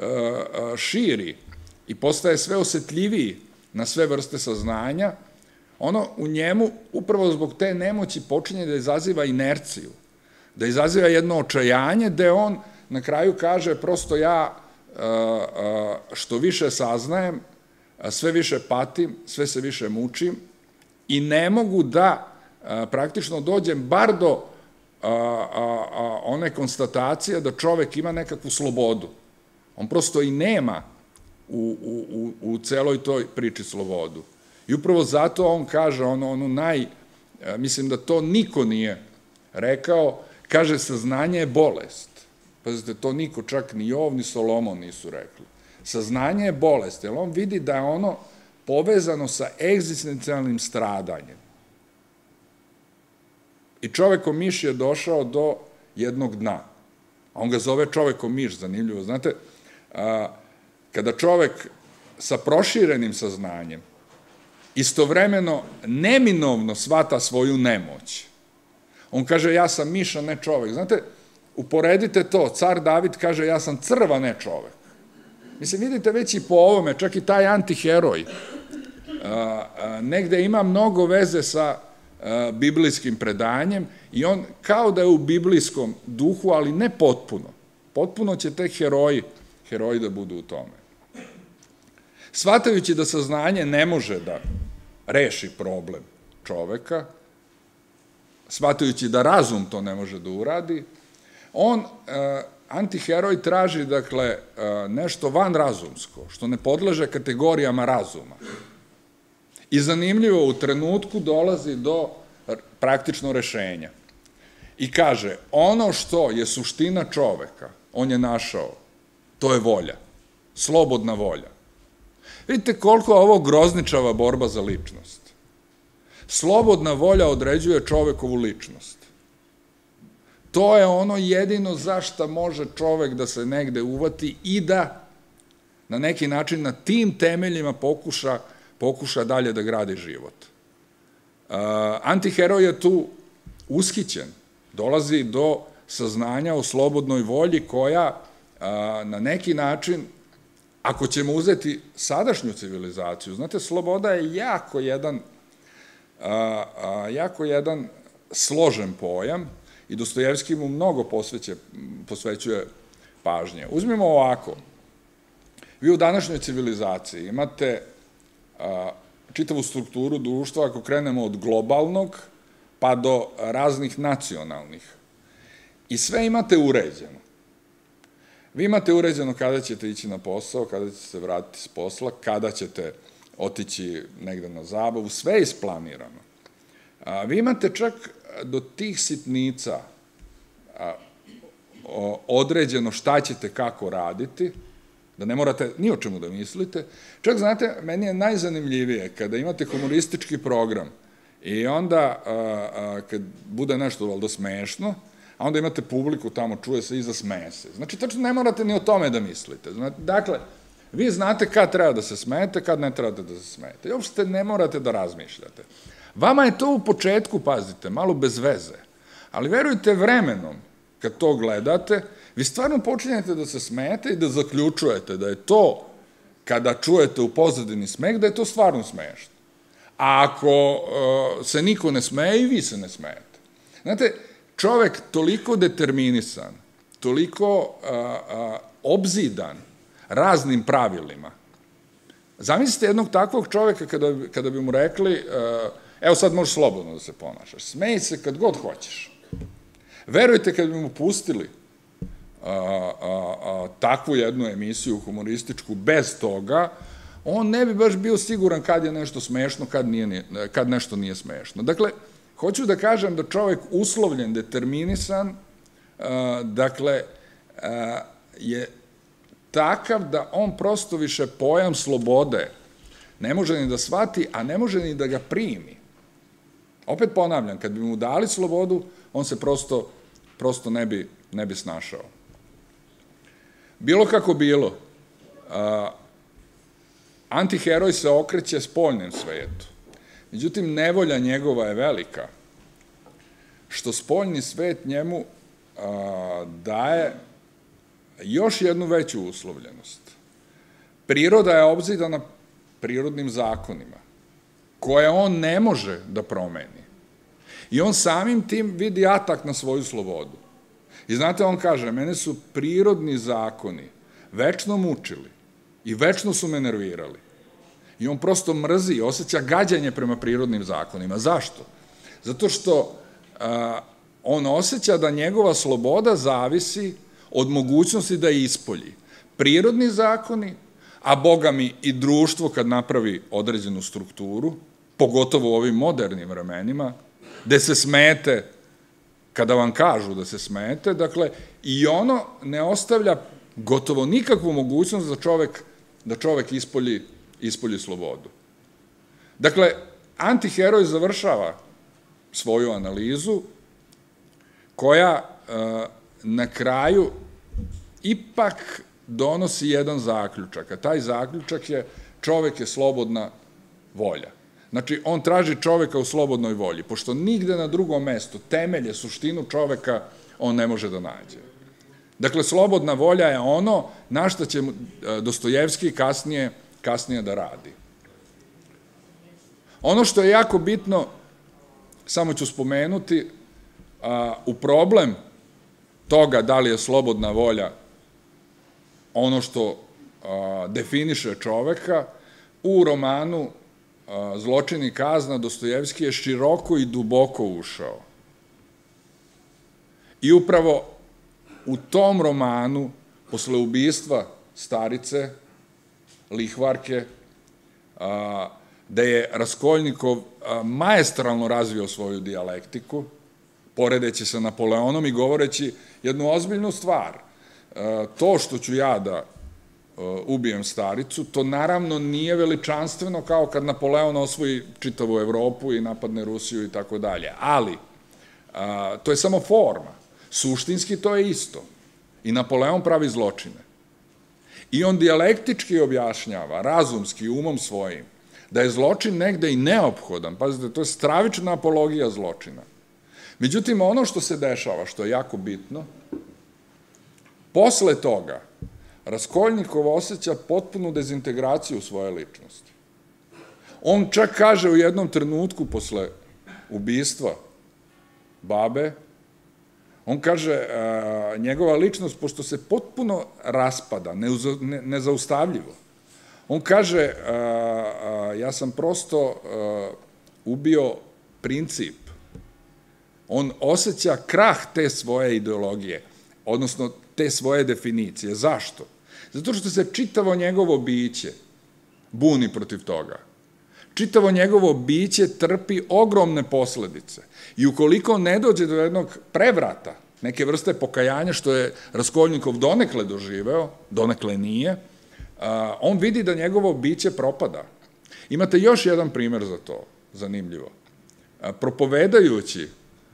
Speaker 1: širi i postaje sve osetljiviji na sve vrste saznanja, ono u njemu, upravo zbog te nemoći, počinje da izaziva inerciju, da izaziva jedno očajanje, gde on na kraju kaže, prosto ja što više saznajem, sve više patim, sve se više mučim i ne mogu da praktično dođem bar do one konstatacije da čovek ima nekakvu slobodu. On prosto i nema u celoj toj priči slobodu. I upravo zato on kaže ono naj, mislim da to niko nije rekao, kaže saznanje je bolest. Pazite, to niko, čak ni Jov, ni Solomon nisu rekli. Saznanje je bolest, jer on vidi da je ono povezano sa egzistencijalnim stradanjem. I čovekom miš je došao do jednog dna. On ga zove čovekom miš, zanimljivo. Znate, kada čovek sa proširenim saznanjem istovremeno neminovno shvata svoju nemoć, on kaže ja sam miš, a ne čovek. Znate, uporedite to, car David kaže ja sam crv, a ne čovek. Mislim, vidite već i po ovome, čak i taj antiheroj negde ima mnogo veze sa biblijskim predanjem i on kao da je u biblijskom duhu, ali ne potpuno. Potpuno će te heroji, heroji da budu u tome. Shvatajući da saznanje ne može da reši problem čoveka, shvatajući da razum to ne može da uradi, on, antiheroj, traži, dakle, nešto vanrazumsko, što ne podleže kategorijama razuma. I zanimljivo, u trenutku dolazi do praktično rešenja. I kaže, ono što je suština čoveka, on je našao, to je volja, slobodna volja. Vidite koliko je ovo grozničava borba za ličnost. Slobodna volja određuje čovekovu ličnost. To je ono jedino za šta može čovek da se negde uvati i da na neki način na tim temeljima pokuša pokuša dalje da gradi život. Antiheroj je tu ushićen, dolazi do saznanja o slobodnoj volji koja na neki način, ako ćemo uzeti sadašnju civilizaciju, znate, sloboda je jako jedan, jako jedan složen pojam i Dostojevski mu mnogo posvećuje pažnje. Uzmimo ovako, vi u današnjoj civilizaciji imate čitavu strukturu društva, ako krenemo od globalnog pa do raznih nacionalnih. I sve imate uređeno. Vi imate uređeno kada ćete ići na posao, kada ćete se vratiti s posla, kada ćete otići negde na zabavu, sve je isplanirano. Vi imate čak do tih sitnica određeno šta ćete kako raditi, da ne morate ni o čemu da mislite. Čak, znate, meni je najzanimljivije kada imate humoristički program i onda, kad bude nešto valjda smešno, a onda imate publiku tamo, čuje se i zasmeje se. Znači, tačno ne morate ni o tome da mislite. Dakle, vi znate kad treba da se smejete, kad ne trebate da se smejete. I uopšte ne morate da razmišljate. Vama je to u početku, pazite, malo bez veze, ali verujte vremenom, kad to gledate, vi stvarno počinjete da se smejete i da zaključujete da je to, kada čujete u pozadini smeh, da je to stvarno smešno. A ako se niko ne smeje, i vi se ne smejete. Znate, čovek toliko determinisan, toliko obzidan raznim pravilima. Zamislite jednog takvog čoveka kada bi mu rekli, evo sad možeš slobodno da se ponašaš, smeji se kad god hoćeš. Verujte, kad bi mu pustili takvu jednu emisiju humorističku bez toga, on ne bi baš bio siguran kad je nešto smešno, kad nešto nije smešno. Dakle, hoću da kažem da čovek uslovljen, determinisan, dakle, je takav da on prosto više pojam slobode ne može ni da shvati, a ne može ni da ga primi. Opet ponavljam, kad bi mu dali slobodu, on se prosto, prosto ne bi, ne bi snašao. Bilo kako bilo, antiheroj se okreće spoljnem svetu. Međutim, nevolja njegova je velika, što spoljni svet njemu daje još jednu veću uslovljenost. Priroda je obzidana prirodnim zakonima, koje on ne može da promeni. I on samim tim vidi atak na svoju slobodu. I znate, on kaže, mene su prirodni zakoni večno mučili i večno su me nervirali. I on prosto mrzi, osjeća gađanje prema prirodnim zakonima. Zašto? Zato što on osjeća da njegova sloboda zavisi od mogućnosti da je ispolji. Prirodni zakoni, a Boga mi i društvo kad napravi određenu strukturu, pogotovo u ovim modernim vremenima, gde se smete, kada vam kažu da se smete, dakle, i ono ne ostavlja gotovo nikakvu mogućnost da čovek, da čovek ispolji, ispolji slobodu. Dakle, antiheroj završava svoju analizu, koja na kraju ipak donosi jedan zaključak, a taj zaključak je čovek je slobodna volja. Znači, on traži čoveka u slobodnoj volji, pošto nigde na drugom mestu temelje, suštinu čoveka on ne može da nađe. Dakle, slobodna volja je ono na što će Dostojevski kasnije, kasnije da radi. Ono što je jako bitno, samo ću spomenuti, u problem toga da li je slobodna volja ono što definiše čoveka, u romanu Zločin i kazna Dostojevski je široko i duboko ušao. I upravo u tom romanu, posle ubistva starice, lihvarke, gde je Raskolnikov maestralno razvio svoju dijalektiku, poredeći sa Napoleonom i govoreći jednu ozbiljnu stvar. To što ću ja da ubijem staricu, to naravno nije veličanstveno kao kad Napoleon osvoji čitavu Evropu i napadne Rusiju i tako dalje, ali to je samo forma. Suštinski to je isto. I Napoleon pravi zločine. I on dijalektički objašnjava, razumski, umom svojim, da je zločin negde i neophodan. Pazite, to je stravična apologija zločina. Međutim, ono što se dešava, što je jako bitno, posle toga Raskolnikov osjeća potpunu dezintegraciju svoje ličnosti. On čak kaže u jednom trenutku posle ubistva babe, on kaže, njegova ličnost, pošto se potpuno raspada, nezaustavljivo, on kaže, ja sam prosto ubio princip. On osjeća krah te svoje ideologije, odnosno te svoje definicije. Zašto? Zato što se čitavo njegovo biće buni protiv toga. Čitavo njegovo biće trpi ogromne posledice. I ukoliko ne dođe do jednog prevrata, neke vrste pokajanja, što je Raskolnikov donekle doživeo, donekle nije, on vidi da njegovo biće propada. Imate još jedan primer za to, zanimljivo. Propovedajući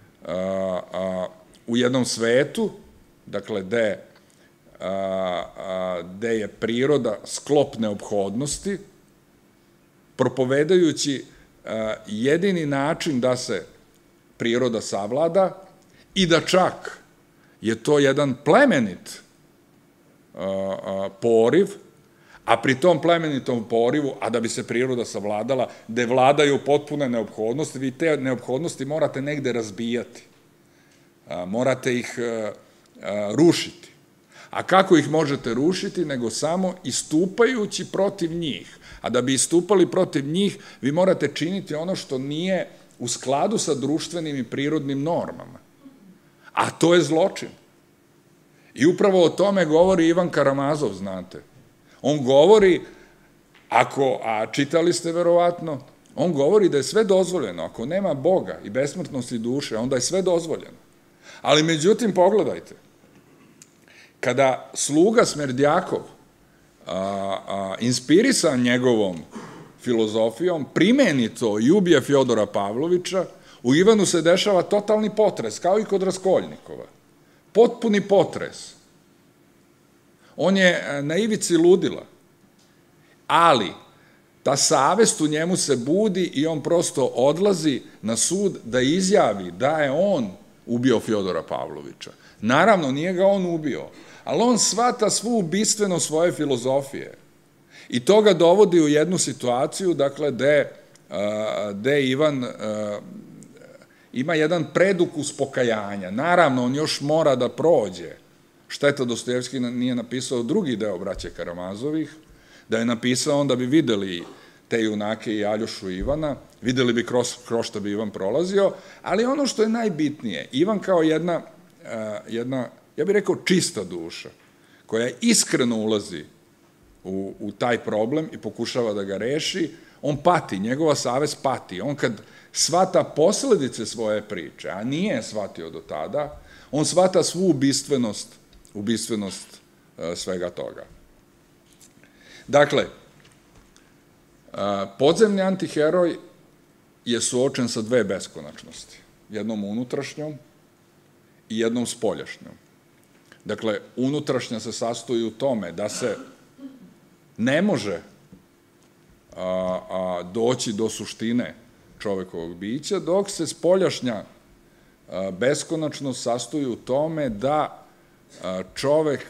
Speaker 1: u jednom svetu, dakle, gde je priroda sklop neophodnosti, propovedajući jedini način da se priroda savlada i da čak je to jedan plemenit poriv, a pri tom plemenitom porivu, a da bi se priroda savladala, gde vladaju potpune neophodnosti, vi te neophodnosti morate negde razbijati. Morate ih rušiti. A kako ih možete rušiti, nego samo istupajući protiv njih. A da bi istupali protiv njih, vi morate činiti ono što nije u skladu sa društvenim i prirodnim normama. A to je zločin. I upravo o tome govori Ivan Karamazov, znate. On govori, ako, a čitali ste verovatno, on govori da je sve dozvoljeno. Ako nema Boga i besmrtnosti duše, onda je sve dozvoljeno. Ali međutim, pogledajte, kada sluga Smerdjakov, inspirisan njegovom filozofijom, primeni to i ubije Fjodora Pavlovića, u Ivanu se dešava totalni potres, kao i kod Raskolnikova. Potpuni potres. On je na ivici ludila, ali ta savest u njemu se budi i on prosto odlazi na sud da izjavi da je on ubio Fjodora Pavlovića. Naravno, nije ga on ubio, ali on shvata svu ubistveno svoje filozofije. I to ga dovodi u jednu situaciju, dakle, gde gde Ivan ima jedan predukus pokajanja. Naravno, on još mora da prođe. Šteta Dostojevski nije napisao drugi deo Braće Karamazovih, da je napisao, onda bi videli te junake i Aljošu i Ivana, videli bi kroz šta bi Ivan prolazio, ali ono što je najbitnije, Ivan kao jedna, jedna, ja bih rekao, čista duša, koja iskreno ulazi u, u taj problem i pokušava da ga reši, on pati, njegova savest pati. On kad shvata posledice svoje priče, a nije shvatio do tada, on shvata svu ubistvenost, ubistvenost svega toga. Dakle, podzemni antiheroj je suočen sa dve beskonačnosti. Jednom unutrašnjom i jednom spoljašnjom. Dakle, unutrašnja se sastoji u tome da se ne može doći do suštine čovekovog bića, dok se spoljašnja beskonačnost sastoji u tome da čovek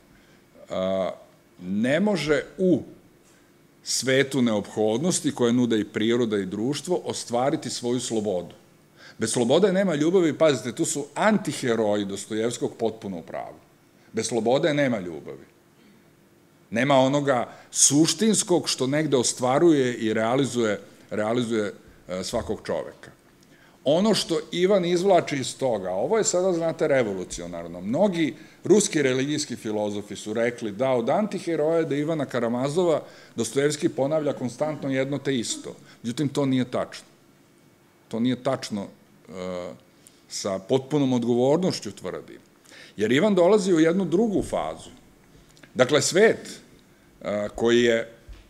Speaker 1: ne može u svetu neophodnosti koje nude i priroda i društvo ostvariti svoju slobodu. Bez slobode nema ljubavi, pazite, tu su antiheroji Dostojevskog potpuno u pravu. Bez slobode nema ljubavi. Nema onoga suštinskog što negde ostvaruje i realizuje, realizuje svakog čoveka. Ono što Ivan izvlači iz toga, ovo je sada, znate, revolucionarno. Mnogi ruski religijski filozofi su rekli da od antiheroja do Ivana Karamazova Dostojevski ponavlja konstantno jedno te isto. Međutim, to nije tačno. To nije tačno sa potpunom odgovornošću tvrdim. Jer Ivan dolazi u jednu drugu fazu. Dakle, svet koji je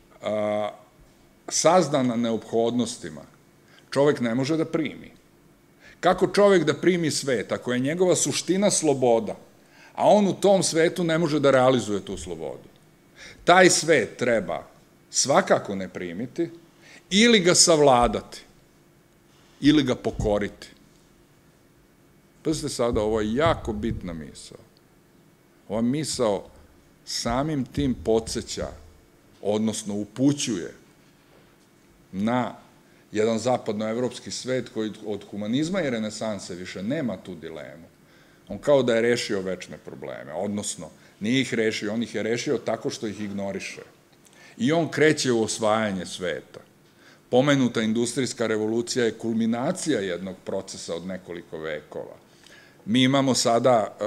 Speaker 1: sazdan na neophodnostima, čovek ne može da primi. Kako čovek da primi svet, ako je njegova suština sloboda, a on u tom svetu ne može da realizuje tu slobodu? Taj svet treba svakako ne primiti, ili ga savladati, ili ga pokoriti. Pazite sada, ovo je jako bitna misao. Ova misao samim tim podsjeća, odnosno upućuje na jedan zapadnoevropski svet koji od humanizma i renesanse više nema tu dilemu. On kao da je rešio večne probleme, odnosno nije ih rešio, on ih je rešio tako što ih ignoriše. I on kreće u osvajanje sveta. Pomenuta industrijska revolucija je kulminacija jednog procesa od nekoliko vekova. Mi imamo sada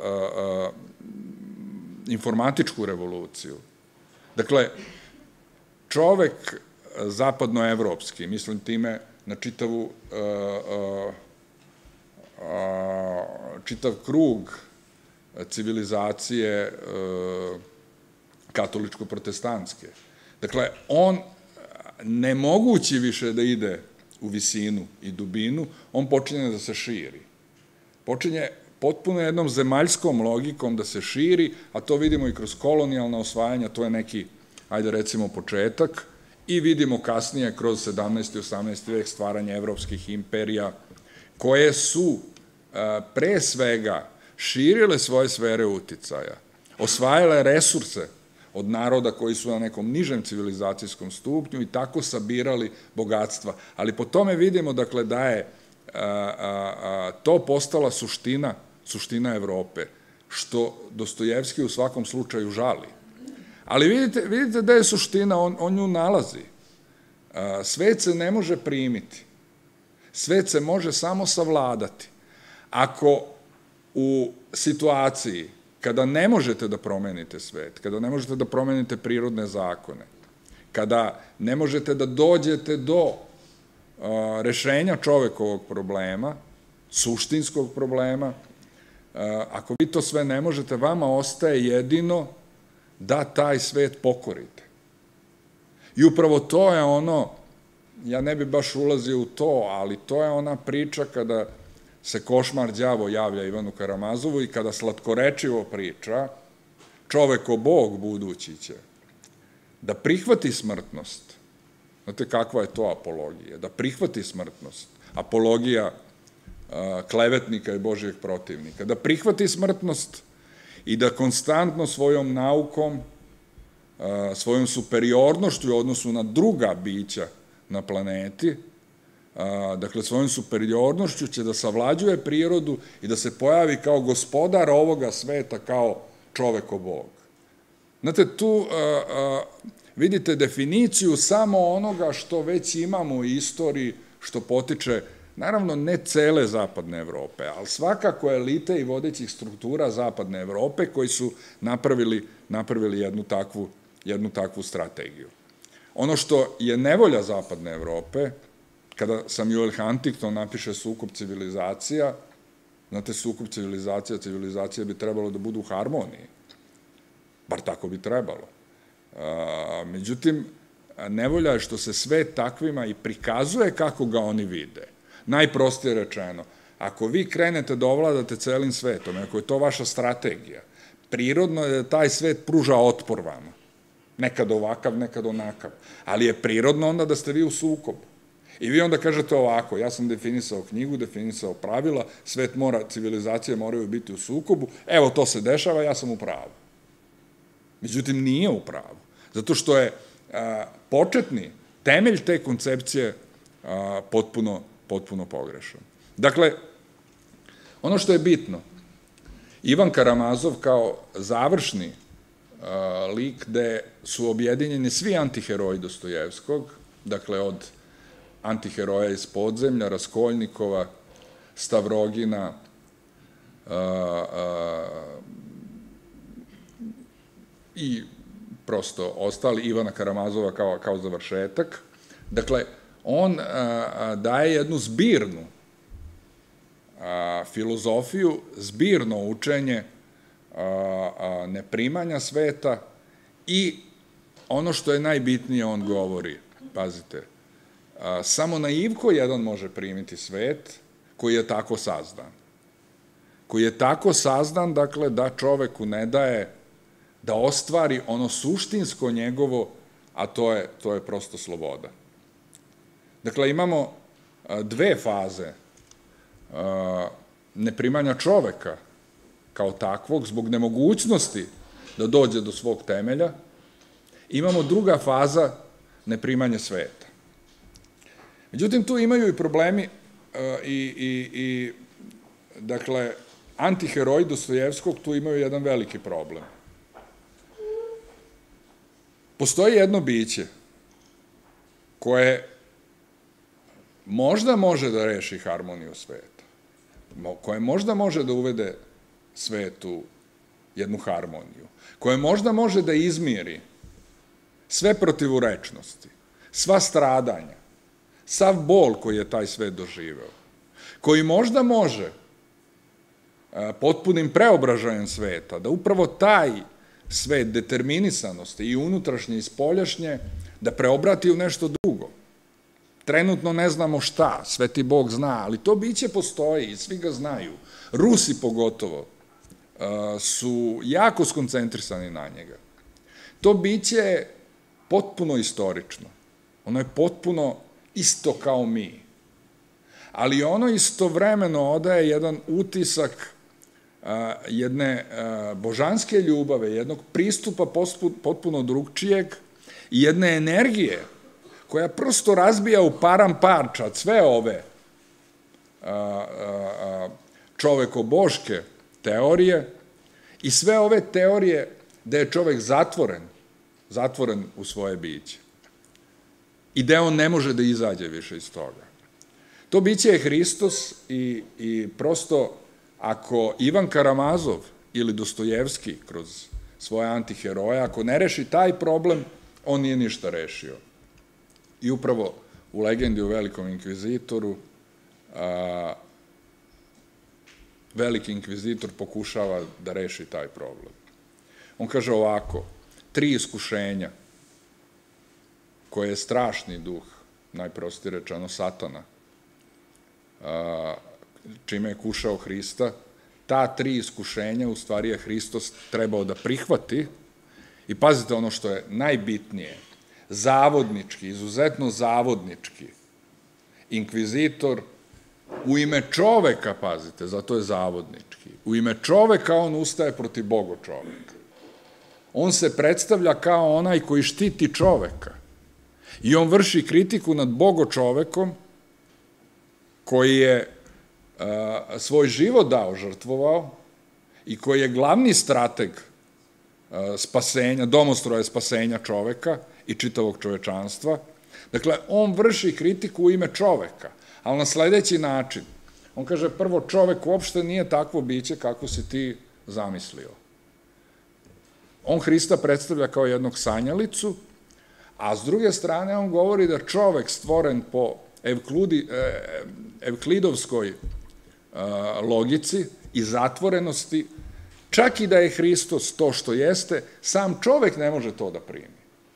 Speaker 1: informatičku revoluciju. Dakle, čovek zapadnoevropski, mislim time na čitavu, čitav krug civilizacije katoličko-protestantske. Dakle, on ne mogući više da ide u visinu i dubinu, on počinje da se širi. Počinje potpuno jednom zemaljskom logikom da se širi, a to vidimo i kroz kolonijalna osvajanja, to je neki, ajde recimo, početak, i vidimo kasnije kroz sedamnaesti i osamnaesti vek stvaranje evropskih imperija, koje su pre svega širile svoje sfere uticaja, osvajale resurse od naroda koji su na nekom nižem civilizacijskom stupnju i tako sabirali bogatstva. Ali po tome vidimo, dakle, da je to postala suština, suština Evrope, što Dostojevski u svakom slučaju žali. Ali vidite, vidite da je suština, on, on nju nalazi. Svet se ne može primiti. Svet se može samo savladati. Ako u situaciji kada ne možete da promenite svet, kada ne možete da promenite prirodne zakone, kada ne možete da dođete do rešenja čovekovog problema, suštinskog problema, ako vi to sve ne možete, vama ostaje jedino da taj svet pokorite. I upravo to je ono, ja ne bi baš ulazio u to, ali to je ona priča kada se košmar đavo javlja Ivanu Karamazovu i kada slatkorečivo priča, čoveko Bog budući će da prihvati smrtnost. Znate kakva je to apologija? Da prihvati smrtnost. Apologija klevetnika i Božijeg protivnika. Da prihvati smrtnost i da konstantno svojom naukom, svojom superiornošću u odnosu na druga bića na planeti, dakle, svojom superiornošću će da savlađuje prirodu i da se pojavi kao gospodar ovoga sveta, kao čoveko Bog. Znate, tu vidite definiciju samo onoga što već imamo u istoriji, što potiče, naravno, ne cele zapadne Evrope, ali svakako elite i vodećih struktura zapadne Evrope koji su napravili, napravili jednu takvu, jednu takvu strategiju. Ono što je nevolja zapadne Evrope, kada Samuel Huntington napiše Sukob civilizacija, znate, sukob civilizacija, civilizacija bi trebalo da budu u harmoniji. Bar tako bi trebalo. Međutim, nevolja je što se sve takvima i prikazuje kako ga oni vide. Najprostije rečeno, ako vi krenete da ovladate celim svetom, ako je to vaša strategija, prirodno je da taj svet pruža otpor vama. Nekad ovakav, nekad onakav. Ali je prirodno onda da ste vi u sukobu. I vi onda kažete ovako, ja sam definisao knjigu, definisao pravila, svet mora, civilizacije moraju biti u sukobu, evo to se dešava, ja sam u pravu. Međutim, nije u pravu, zato što je početni temelj te koncepcije potpuno, potpuno pogrešan. Dakle, ono što je bitno, Ivan Karamazov kao završni lik gde su objedinjeni svi antiheroji Dostojevskog, dakle od antiheroja iz podzemlja, Raskolnikova, Stavrogina, i prosto ostali, Ivana Karamazova kao završetak. Dakle, on daje jednu zbirnu filozofiju, zbirno učenje neprimanja sveta i ono što je najbitnije on govori, pazite, samo naivko jedan može primiti svet koji je tako sazdan. Koji je tako sazdan, dakle, da čoveku ne daje da ostvari ono suštinsko njegovo, a to je, to je prosto sloboda. Dakle, imamo dve faze neprimanja čoveka kao takvog, zbog nemogućnosti da dođe do svog temelja. Imamo druga faza neprimanja sveta. Međutim, tu imaju i problemi i, dakle, antiheroji Dostojevskog tu imaju jedan veliki problem. Postoji jedno biće koje možda može da reši harmoniju sveta, koje možda može da uvede svetu jednu harmoniju, koje možda može da izmiri sve protivurečnosti, sva stradanja, sav bol koji je taj svet doživeo, koji možda može potpunim preobražajem sveta, da upravo taj svet determinisanosti i unutrašnje i spoljašnje da preobrati u nešto drugo. Trenutno ne znamo šta, sveti Bog zna, ali to biće postoji i svi ga znaju. Rusi pogotovo su jako skoncentrisani na njega. To biće je potpuno istorično. Ono je potpuno isto kao mi. Ali ono istovremeno odaje jedan utisak jedne božanske ljubave, jednog pristupa potpuno drugčijeg i jedne energije koja prosto razbija u param parčad sve ove čovekoboške teorije i sve ove teorije da je čovek zatvoren, zatvoren u svoje biće i da on ne može da izađe više iz toga. To biće je Hristos i prosto ako Ivan Karamazov ili Dostojevski kroz svoje antiheroje, ako ne reši taj problem, on nije ništa rešio. I upravo u legendi o velikom inkvizitoru veliki inkvizitor pokušava da reši taj problem. On kaže ovako, tri iskušenja koje je strašni duh, najprostije rečeno satana, čime je kušao Hrista, ta tri iskušenja u stvari je Hristos trebao da prihvati i pazite ono što je najbitnije, zavodnički, izuzetno zavodnički, inkvizitor u ime čoveka, pazite, zato je zavodnički, u ime čoveka on ustaje protiv Boga čoveka. On se predstavlja kao onaj koji štiti čoveka I on vrši kritiku nad bogočovekom koji je svoj život dao, žrtvovao i koji je glavni strateg spasenja, domostroja spasenja čoveka i čitavog čovečanstva. Dakle, on vrši kritiku u ime čoveka, ali na sledeći način. On kaže, prvo, čovek uopšte nije takvo biće kako si ti zamislio. On Hrista predstavlja kao jednog sanjalicu, a s druge strane on govori da čovek stvoren po evklidovskoj logici i zatvorenosti, čak i da je Hristos to što jeste, sam čovek ne može to da primi.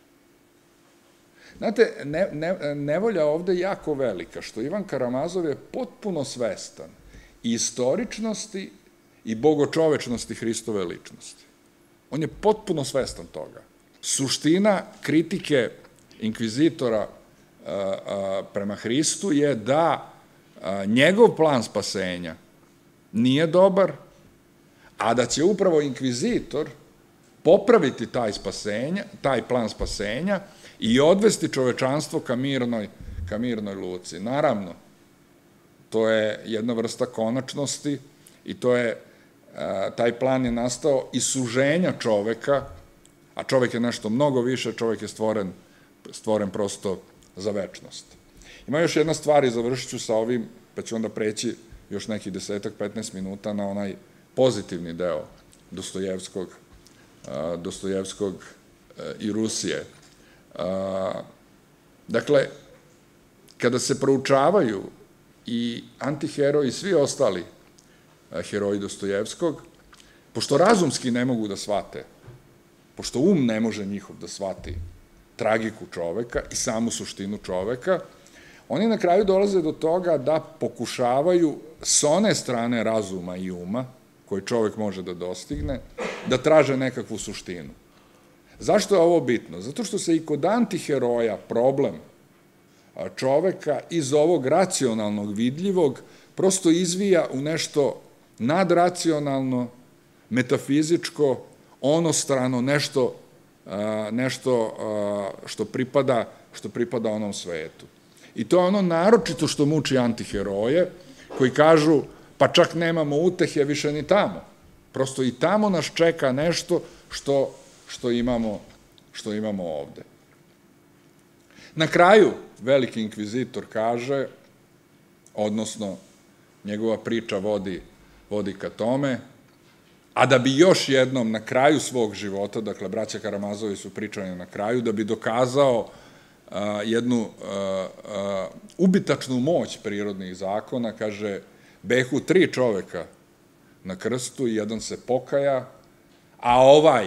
Speaker 1: Znate, nevolja ovde jako velika, što Ivan Karamazov je potpuno svestan i istoričnosti i bogočovečnosti Hristove ličnosti. On je potpuno svestan toga. Suština kritike inkvizitora prema Hristu je da njegov plan spasenja nije dobar, a da će upravo inkvizitor popraviti taj spasenja, taj plan spasenja i odvesti čovečanstvo ka mirnoj, ka mirnoj luci. Naravno, to je jedna vrsta konačnosti i to je, taj plan je nastao iz suženja čoveka, a čovek je nešto mnogo više, čovek je stvoren, stvoren prosto za večnost. Ima još jedna stvar i završit ću sa ovim, pa ću onda preći još nekih desetak, petnaest minuta na onaj pozitivni deo Dostojevskog, Dostojevskog i Rusije. Dakle, kada se proučavaju i antiheroji i svi ostali heroji Dostojevskog, pošto razumski ne mogu da shvate, pošto um ne može njihov da shvati tragiku čoveka i samu suštinu čoveka, oni na kraju dolaze do toga da pokušavaju s one strane razuma i uma, koji čovek može da dostigne, da traže nekakvu suštinu. Zašto je ovo bitno? Zato što se i kod antiheroja problem čoveka iz ovog racionalnog, vidljivog, prosto izvija u nešto nadracionalno, metafizičko, onostrano, nešto, nešto što pripada, što pripada onom svetu. I to je ono naročito što muči antiheroje, koji kažu, pa čak nemamo utehe više ni tamo. Prosto i tamo nas čeka nešto što, što, imamo, što imamo ovde. Na kraju, veliki inkvizitor kaže, odnosno njegova priča vodi, vodi ka tome, a da bi još jednom na kraju svog života, dakle, braća Karamazovi su pričani na kraju, da bi dokazao a, jednu a, a, ubitačnu moć prirodnih zakona, kaže, behu tri čoveka na krstu i jedan se pokaja, a ovaj,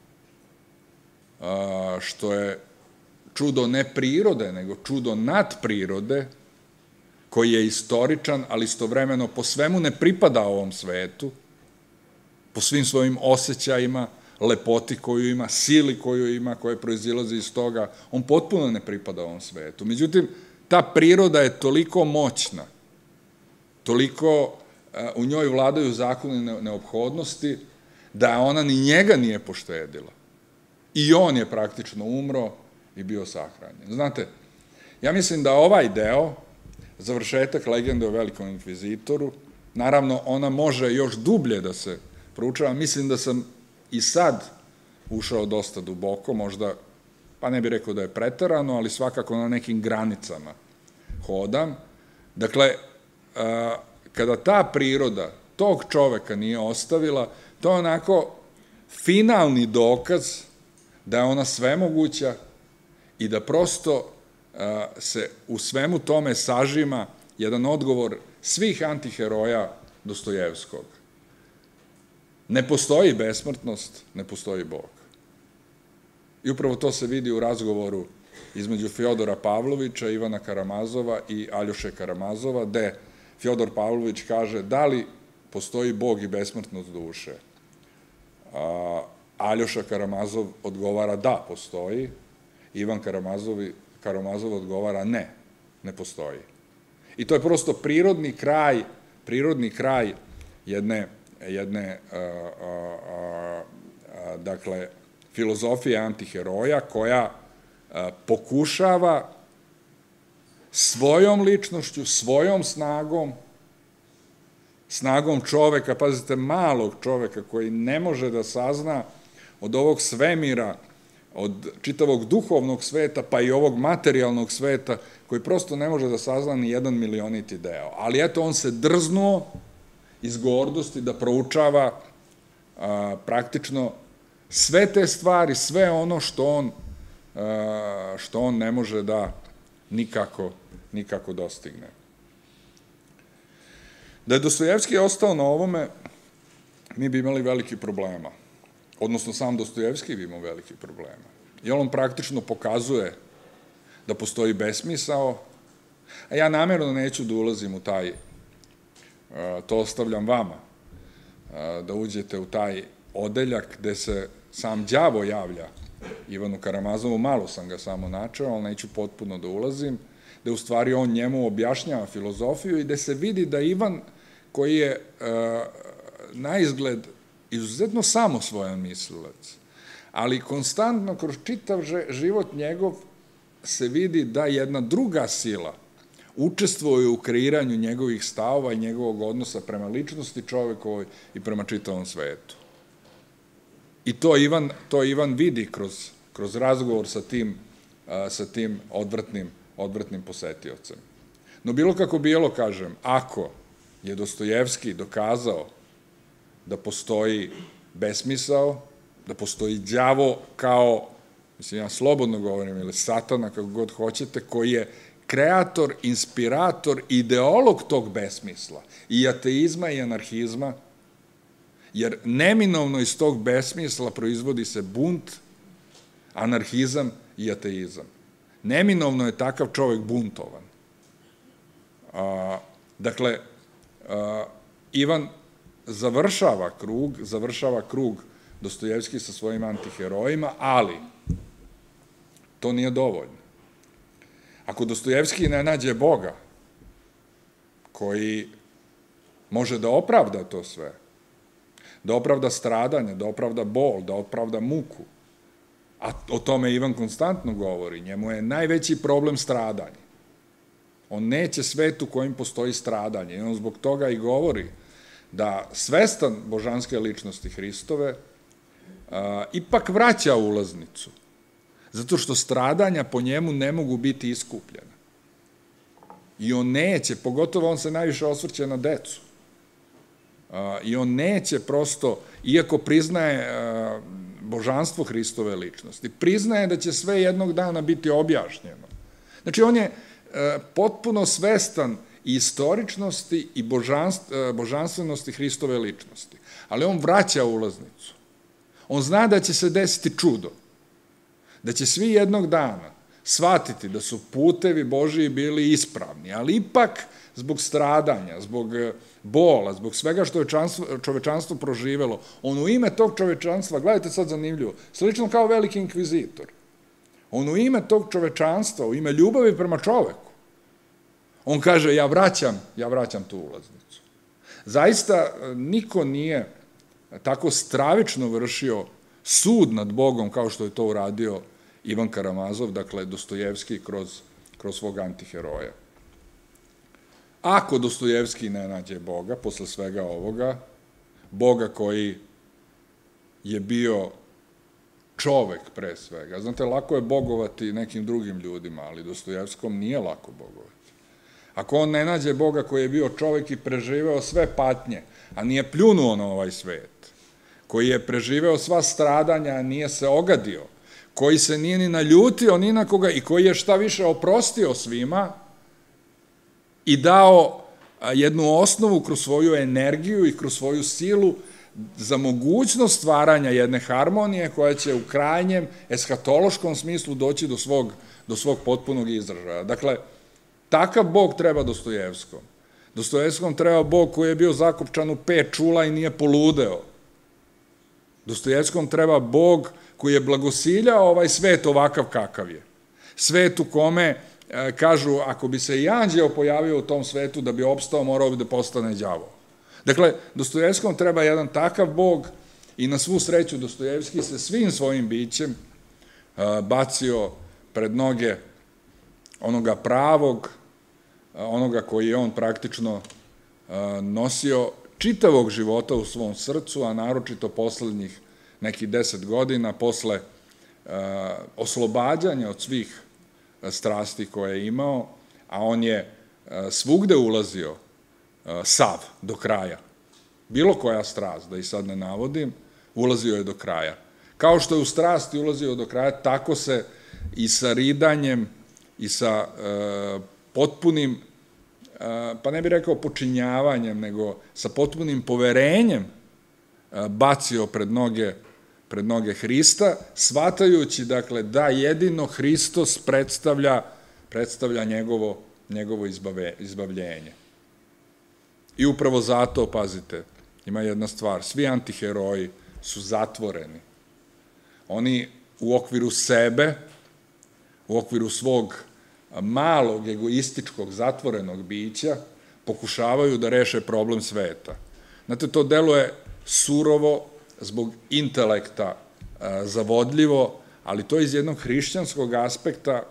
Speaker 1: a, što je čudo ne prirode, nego čudo nadprirode, koji je istoričan, ali istovremeno po svemu ne pripada ovom svetu, po svim svojim osjećajima, lepoti koju ima, sili koju ima, koje proizilaze iz toga, on potpuno ne pripada ovom svetu. Međutim, ta priroda je toliko moćna, toliko u njoj vladaju zakoni neophodnosti, da ona ni njega nije poštedila. I on je praktično umro i bio sahranjen. Znate, ja mislim da ovaj deo, završetak legende o velikom inkvizitoru, naravno, ona može još dublje da se proučava. Mislim da sam i sad ušao dosta duboko, možda, pa ne bih rekao da je preterano, ali svakako na nekim granicama hodam. Dakle, kada ta priroda tog čoveka nije ostavila, to je onako finalni dokaz da je ona svemoguća i da prosto se u svemu tome sažima jedan odgovor svih antiheroja Dostojevskog. Ne postoji besmrtnost, ne postoji Bog. I upravo to se vidi u razgovoru između Fjodora Pavlovića, Ivana Karamazova i Aljoše Karamazova, gde Fjodor Pavlović kaže da li postoji Bog i besmrtnost duše. Aljoša Karamazov odgovara da, postoji. Ivan Karamazov odgovara ne, ne postoji. I to je prosto prirodni kraj, prirodni kraj jedne, jedne dakle, filozofije antiheroja koja pokušava svojom ličnošću, svojom snagom, snagom čoveka, pazite, malog čoveka koji ne može da sazna od ovog svemira, od čitavog duhovnog sveta, pa i ovog materijalnog sveta, koji prosto ne može da sazna ni jedan milioniti deo. Ali eto, on se drznuo iz gordosti da proučava praktično sve te stvari, sve ono što on, što on ne može da nikako, nikako dostigne. Da je Dostojevski ostao na ovome, mi bi imali veliki problema. Odnosno, sam Dostojevski bi imao veliki problema. Jer on praktično pokazuje da postoji besmisao, a ja namjerno neću da ulazim u taj, to ostavljam vama, da uđete u taj odeljak gde se sam đavo javlja Ivanu Karamazovu, malo sam ga samo načeo, ali neću potpuno da ulazim, da u stvari on njemu objašnjava filozofiju i da se vidi da Ivan, koji je na izgled izuzetno samosvojan mislilac, ali konstantno kroz čitav život njegov se vidi da jedna druga sila učestvuje u kreiranju njegovih stavova i njegovog odnosa prema ličnosti čovekovoj i prema čitavom svetu. I to Ivan, to Ivan vidi kroz, kroz razgovor sa tim, sa tim odvrtnim, odvrtnim posetiocem. No bilo kako bilo, kažem, ako je Dostojevski dokazao da postoji besmisao, da postoji đavo kao, mislim, ja slobodno govorim, ili satana, kako god hoćete, koji je kreator, inspirator, ideolog tog besmisla, i ateizma i anarhizma, jer neminovno iz tog besmisla proizvodi se bunt, anarhizam i ateizam. Neminovno je takav čovek buntovan. Dakle, Ivan završava krug, završava krug Dostojevski sa svojim antiherojima, ali to nije dovoljno. Ako Dostojevski ne nađe Boga, koji može da opravda to sve, da opravda stradanje, da opravda bol, da opravda muku, a o tome Ivan konstantno govori, njemu je najveći problem stradanje. On neće svet u kojim postoji stradanje i on zbog toga i govori da svestan božanske ličnosti Hristove ipak vraća ulaznicu, zato što stradanja po njemu ne mogu biti iskupljena. I on neće, pogotovo on se najviše osvrće na decu, i on neće prosto, iako priznaje božanstvo Hristove ličnosti, priznaje da će sve jednog dana biti objašnjeno. Znači, on je potpuno svestan i istoričnosti i božanstvenosti Hristove ličnosti, ali on vraća ulaznicu. On zna da će se desiti čudo, da će svi jednog dana shvatiti da su putevi Božiji bili ispravni, ali ipak zbog stradanja, zbog bola, zbog svega što je čovečanstvo proživelo, on u ime tog čovečanstva, gledajte sad zanimljivo, slično kao veliki inkvizitor, on u ime tog čovečanstva, u ime ljubavi prema čoveku, on kaže, ja vraćam, ja vraćam tu ulaznicu. Zaista niko nije tako stravično vršio sud nad Bogom kao što je to uradio Ivan Karamazov, dakle Dostojevski kroz, kroz svog antiheroja. Ako Dostojevski ne nađe Boga, posle svega ovoga, Boga koji je bio čovek pre svega, znate, lako je bogovati nekim drugim ljudima, ali Dostojevskom nije lako bogovati. Ako on ne nađe Boga koji je bio čovek i preživeo sve patnje, a nije pljunuo na ovaj svet, koji je preživeo sva stradanja, a nije se ogadio, koji se nije ni naljutio ni na koga i koji je šta više oprostio svima i dao jednu osnovu kroz svoju energiju i kroz svoju silu za mogućnost stvaranja jedne harmonije koja će u krajnjem eshatološkom smislu doći do svog, do svog potpunog izražaja. Dakle, takav Bog treba Dostojevskom. Dostojevskom treba Bog koji je bio zakopčan u pet čula i nije poludeo. Dostojevskom treba Bog koji je blagosiljao ovaj svet ovakav kakav je. Svet u kome, kažu, ako bi se i anđeo pojavio u tom svetu da bi opstao, morao bi da postane đavo. Dakle, Dostojevskom treba jedan takav Bog i na svu sreću Dostojevski se svim svojim bićem bacio pred noge onoga pravog, onoga koji je on praktično nosio čitavog života u svom srcu, a naročito poslednjih nekih deset godina, posle oslobađanja od svih strasti koje je imao, a on je svugde ulazio sav, do kraja. Bilo koja strast, da i sad ne navodim, ulazio je do kraja. Kao što je u strasti ulazio do kraja, tako se i sa ridanjem i sa potpunim, pa ne bih rekao počinjavanjem, nego sa potpunim poverenjem bacio pred noge, pred noge Hrista, shvatajući, dakle, da jedino Hristos predstavlja, predstavlja njegovo, njegovo izbavljenje. I upravo zato, pazite, ima jedna stvar, svi antiheroji su zatvoreni. Oni u okviru sebe, u okviru svog malog, egoističkog, zatvorenog bića, pokušavaju da reše problem sveta. Znate, to deluje surovo, zbog intelekta zavodljivo, ali to iz jednog hrišćanskog aspekta,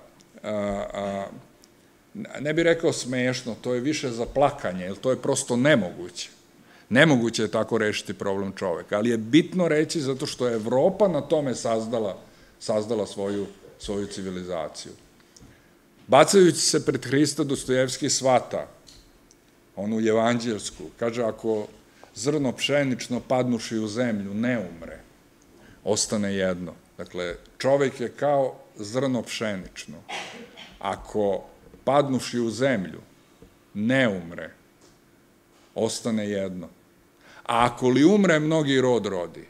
Speaker 1: ne bih rekao smešno, to je više za plakanje, jer to je prosto nemoguće. Nemoguće je tako rešiti problem čoveka, ali je bitno reći zato što je Evropa na tome sazdala, sazdala svoju, svoju civilizaciju. Bacajući se pred Hrista, Dostojevski shvata onu evanđelsku, kaže, ako zrno pšenično padnuši u zemlju ne umre, ostane jedno. Dakle, čovek je kao zrno pšenično. Ako padnuši u zemlju ne umre, ostane jedno. A ako li umre, mnogi rod rodi.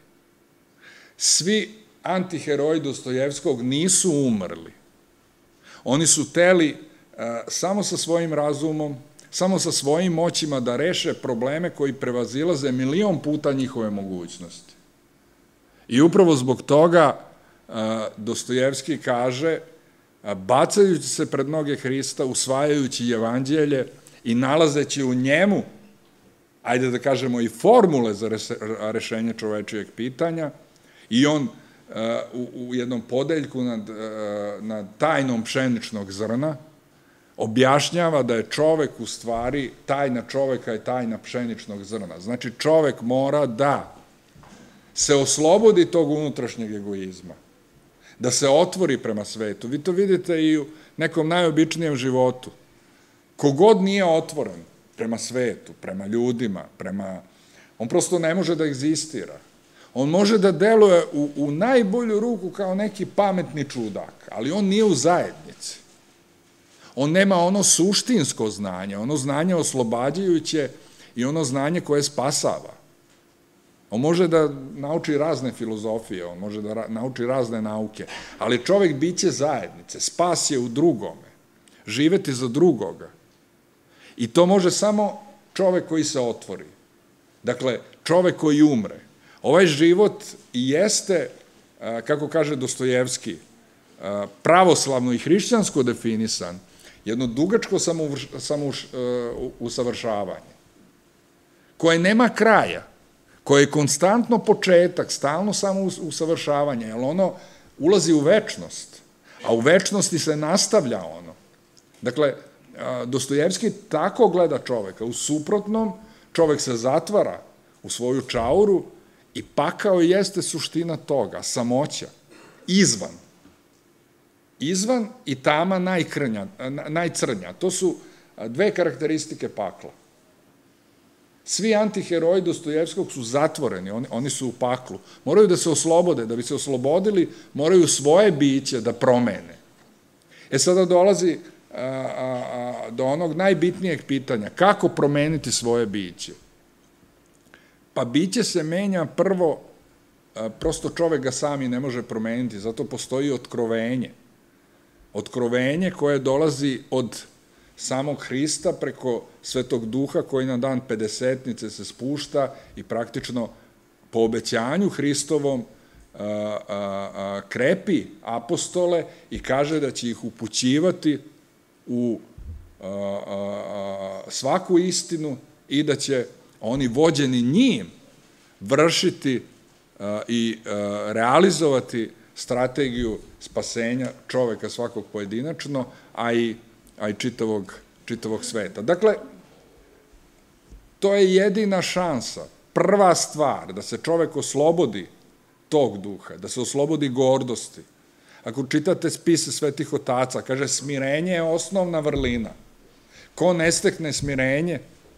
Speaker 1: Svi antiheroji Dostojevskog nisu umrli. Oni su teli samo sa svojim razumom, samo sa svojim moćima da reše probleme koji prevazilaze milion puta njihove mogućnosti. I upravo zbog toga Dostojevski kaže, bacajući se pred noge Hrista, usvajajući evanđelje i nalazeći u njemu, ajde da kažemo, i formule za rešenje čovečijeg pitanja, i on u jednom podeljku nad tajnom pšeničnog zrna objašnjava da je čovek u stvari, tajna čoveka je tajna pšeničnog zrna. Znači, čovek mora da se oslobodi tog unutrašnjeg egoizma, da se otvori prema svetu. Vi to vidite i u nekom najobičnijem životu. Kogod nije otvoren prema svetu, prema ljudima, prema... on prosto ne može da egzistira. On može da deluje u, u najbolju ruku kao neki pametni čudak, ali on nije u zajednici. On nema ono suštinsko znanje, ono znanje oslobađajuće i ono znanje koje spasava. On može da nauči razne filozofije, on može da nauči razne nauke, ali čovek biće zajednice, spas je u drugome, živeti za drugoga. I to može samo čovek koji se otvori. Dakle, čovek koji umre. Ovaj život i jeste, kako kaže Dostojevski, pravoslavno i hrišćansko definisan, jedno dugačko samousavršavanje, koje nema kraja, koje je konstantno početak, stalno samousavršavanje, jer ono ulazi u večnost, a u večnosti se nastavlja ono. Dakle, Dostojevski tako gleda čoveka, u suprotnom čovek se zatvara u svoju čauru i pakao jeste suština toga, samoća, izvan. Izvan i tama najcrnja. To su dve karakteristike pakla. Svi antiheroji Dostojevskog su zatvoreni, oni su u paklu. Moraju da se oslobode, da bi se oslobodili, moraju svoje biće da promene. E sada dolazi do onog najbitnijeg pitanja, kako promeniti svoje biće? Pa biće se menja prvo, prosto čovek ga sami ne može promeniti, zato postoji otkrovenje. Otkrovenje koje dolazi od samog Hrista preko Svetog Duha koji na dan pedesetnice se spušta i praktično po obećanju Hristovom krepi apostole i kaže da će ih upućivati u svaku istinu i da će oni vođeni njim vršiti i realizovati strategiju spasenja čoveka svakog pojedinačno, a i, a i čitavog, čitavog sveta. Dakle, to je jedina šansa, prva stvar, da se čovek oslobodi tog duha, da se oslobodi gordosti. Ako čitate spise svetih otaca, kaže, smirenje je osnovna vrlina. Ko ne stekne smirenje,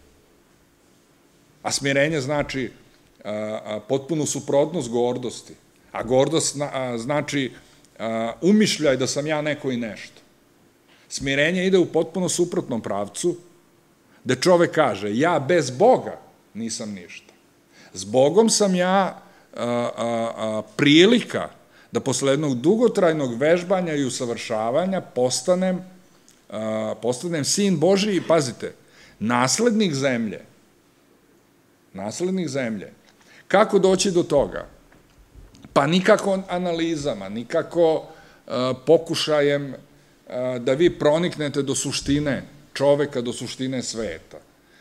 Speaker 1: a smirenje znači potpunu suprotnost gordosti, a gordost znači umišljaj da sam ja neko i nešto. Smirenje ide u potpuno suprotnom pravcu, gde čovek kaže, ja bez Boga nisam ništa. S Bogom sam ja prilika da posle jednog dugotrajnog vežbanja i usavršavanja postanem, postanem sin Božiji i, pazite, naslednik zemlje. Naslednik zemlje. Kako doći do toga? Pa nikako analizama, nikako pokušajem da vi proniknete do suštine čoveka, do suštine sveta.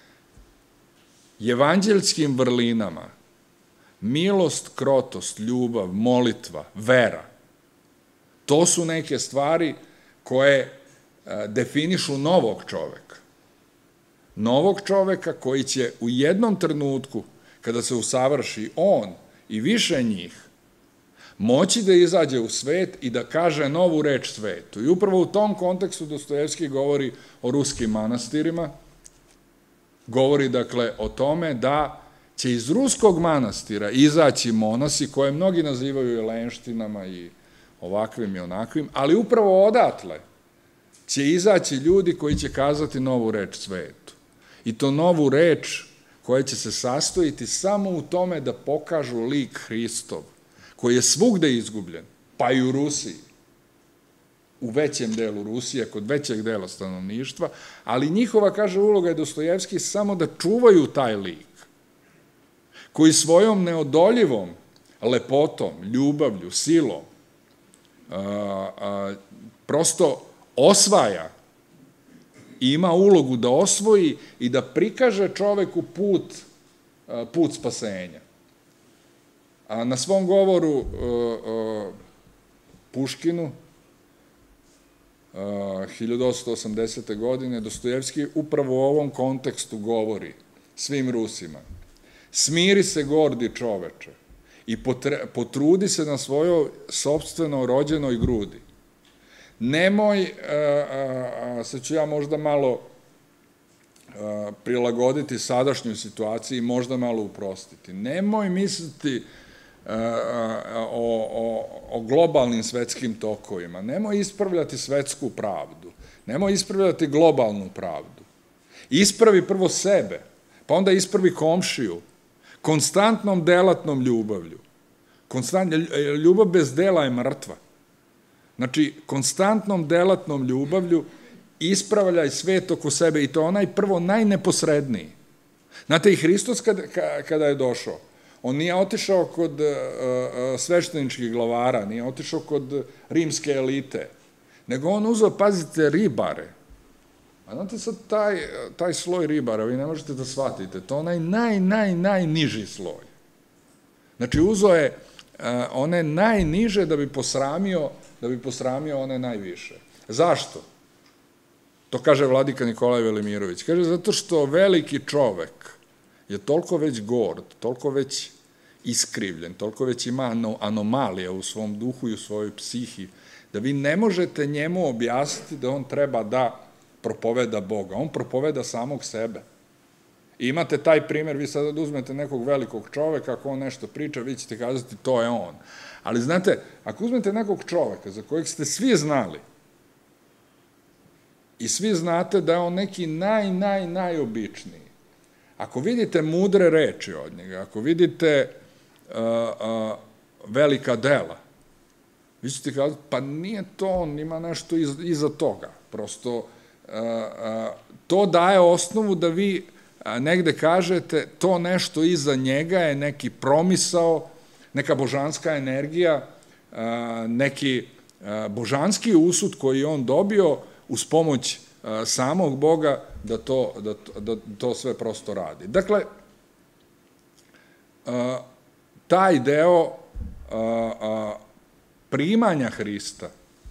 Speaker 1: Evanđeljskim vrlinama, milost, krotost, ljubav, molitva, vera, to su neke stvari koje definišu novog čoveka. Novog čoveka koji će u jednom trenutku, kada se usavrši on i više njih, moći da izađe u svet i da kaže novu reč svetu. I upravo u tom kontekstu Dostojevski govori o ruskim manastirima, govori dakle o tome da će iz ruskog manastira izaći monasi koje mnogi nazivaju jelenštinama i ovakvim i onakvim, ali upravo odatle će izaći ljudi koji će kazati novu reč svetu. I to novu reč koja će se sastojiti samo u tome da pokažu lik Hristov, koji je svugde izgubljen, pa i u Rusiji, u većem delu Rusije, kod većeg dela stanovništva, ali njihova, kaže, uloga je Dostojevski samo da čuvaju taj lik, koji svojom neodoljivom lepotom, ljubavlju, silom, prosto osvaja i ima ulogu da osvoji i da prikaže čoveku put, put spasenja. A na svom govoru Puškinu, hiljadu osamsto osamdesete. godine, Dostojevski upravo u ovom kontekstu govori svim Rusima: smiri se, gordi čoveče, i potrudi se na svojoj sopstveno rođenoj grudi. Nemoj, sad ću ja možda malo prilagoditi sadašnjoj situaciji, možda malo uprostiti. Nemoj misliti o globalnim svetskim tokovima, nemoj ispravljati svetsku pravdu, nemoj ispravljati globalnu pravdu. Ispravi prvo sebe, pa onda ispravi komšiju, konstantnom delatnom ljubavlju. Ljubav bez dela je mrtva. Znači, konstantnom delatnom ljubavlju ispravljaj svet oko sebe, i to onaj prvo najneposredniji. Znate, i Hristos kada je došao, on nije otišao kod svešteničkih glavara, nije otišao kod rimske elite, nego on uzeo, pazite, ribare. A znate sad, taj sloj ribara, vi ne možete da shvatite, to je onaj naj, naj, najniži sloj. Znači, uzeo je one najniže da bi posramio, da bi posramio one najviše. Zašto? To kaže vladika Nikolaj Velimirović. Kaže, zato što veliki čovek je toliko već gord, toliko već iskrivljen, toliko već ima anomalija u svom duhu i u svojoj psihi, da vi ne možete njemu objasniti da on treba da propoveda Boga. On propoveda samog sebe. I imate taj primer, vi sada uzmete nekog velikog čoveka, ako on nešto priča, vi ćete kazati to je on. Ali znate, ako uzmete nekog čoveka za kojeg ste svi znali i svi znate da je on neki naj, naj, najobičniji, ako vidite mudre reči od njega, ako vidite velika dela, vi ćete kazati, pa nije to on, ima nešto iza toga. Prosto to daje osnovu da vi negde kažete, to nešto iza njega je neki promisao, neka božanska energija, neki božanski usud koji je on dobio uz pomoć samog Boga da to sve prosto radi. Dakle, taj deo primanja Hrista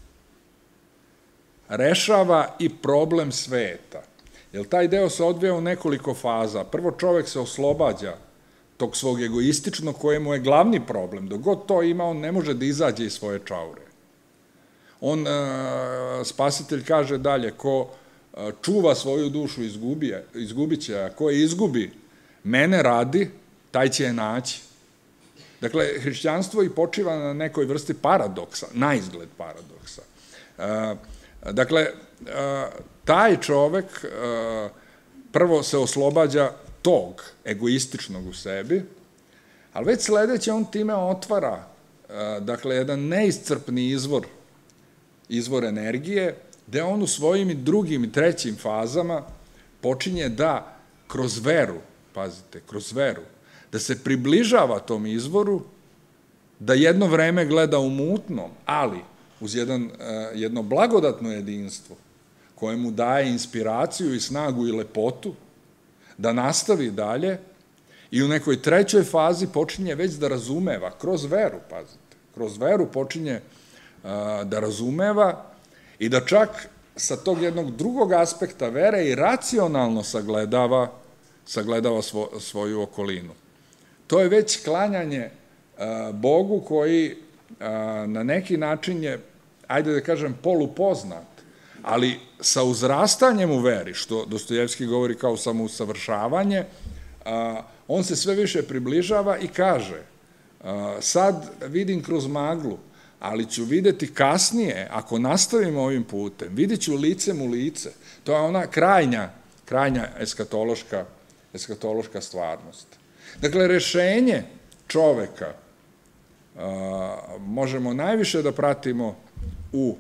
Speaker 1: rešava i problem sveta. Jer taj deo se odvija u nekoliko faza. Prvo čovek se oslobađa tog svog egoističnog kojemu je glavni problem. Dok god to ima, on ne može da izađe iz svoje čaure. On, spasitelj kaže dalje, ko čuva svoju dušu izgubit će, a ko je izgubi mene radi, taj će je naći. Dakle, hrišćanstvo i počiva na nekoj vrsti paradoksa, na izgled paradoksa. Dakle, taj čovek prvo se oslobađa tog egoističnog u sebi, ali već sledeće on time otvara, dakle, jedan neiscrpni izvor, izvor energije, gde on u svojim i drugim i trećim fazama počinje da kroz veru, pazite, kroz veru, da se približava tom izvoru, da jedno vreme gleda u mutnom, ali uz jedan, jedno blagodatno jedinstvo, koje mu daje inspiraciju i snagu i lepotu, da nastavi dalje i u nekoj trećoj fazi počinje već da razumeva, kroz veru, pazite, kroz veru počinje da razumeva i da čak sa tog jednog drugog aspekta vere i racionalno sagledava, sagledava svoju okolinu. To je već klanjanje Bogu koji na neki način je, ajde da kažem, polupoznat, ali sa uzrastanjem u veri, što Dostojevski govori kao samousavršavanje, on se sve više približava i kaže, sad vidim kroz maglu, ali ću videti kasnije, ako nastavimo ovim putem, vidit ću licem u lice. To je ona krajnja, krajnja eskatološka, eskatološka stvarnost. Dakle, rešenje čoveka možemo najviše da pratimo u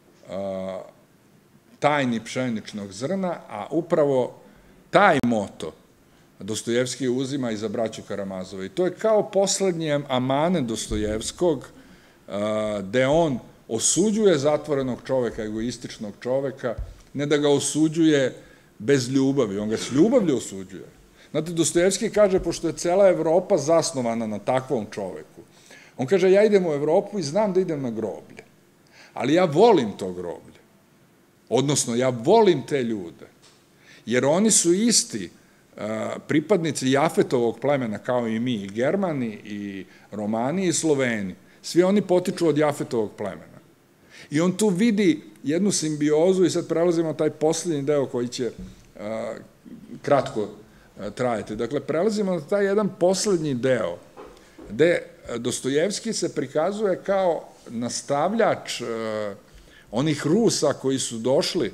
Speaker 1: tajni pšeničnog zrna, a upravo taj moto Dostojevski uzima i za braću Karamazove. I to je kao poslednji amanet Dostojevskog, gde on osuđuje zatvorenog čoveka, egoističnog čoveka, ne da ga osuđuje bez ljubavi, on ga s ljubavlju osuđuje. Znate, Dostojevski kaže, pošto je cela Evropa zasnovana na takvom čoveku, on kaže, ja idem u Evropu i znam da idem na groblje, ali ja volim to groblje, odnosno ja volim te ljude, jer oni su isti pripadnici Jafetovog plemena kao i mi, i Germani, i Romani, i Sloveni. Svi oni potiču od Jafetovog plemena. I on tu vidi jednu simbiozu i sad prelazimo taj poslednji deo koji će kratko trajati. Dakle, prelazimo na taj jedan poslednji deo gde Dostojevski se prikazuje kao nastavljač onih Rusa koji su došli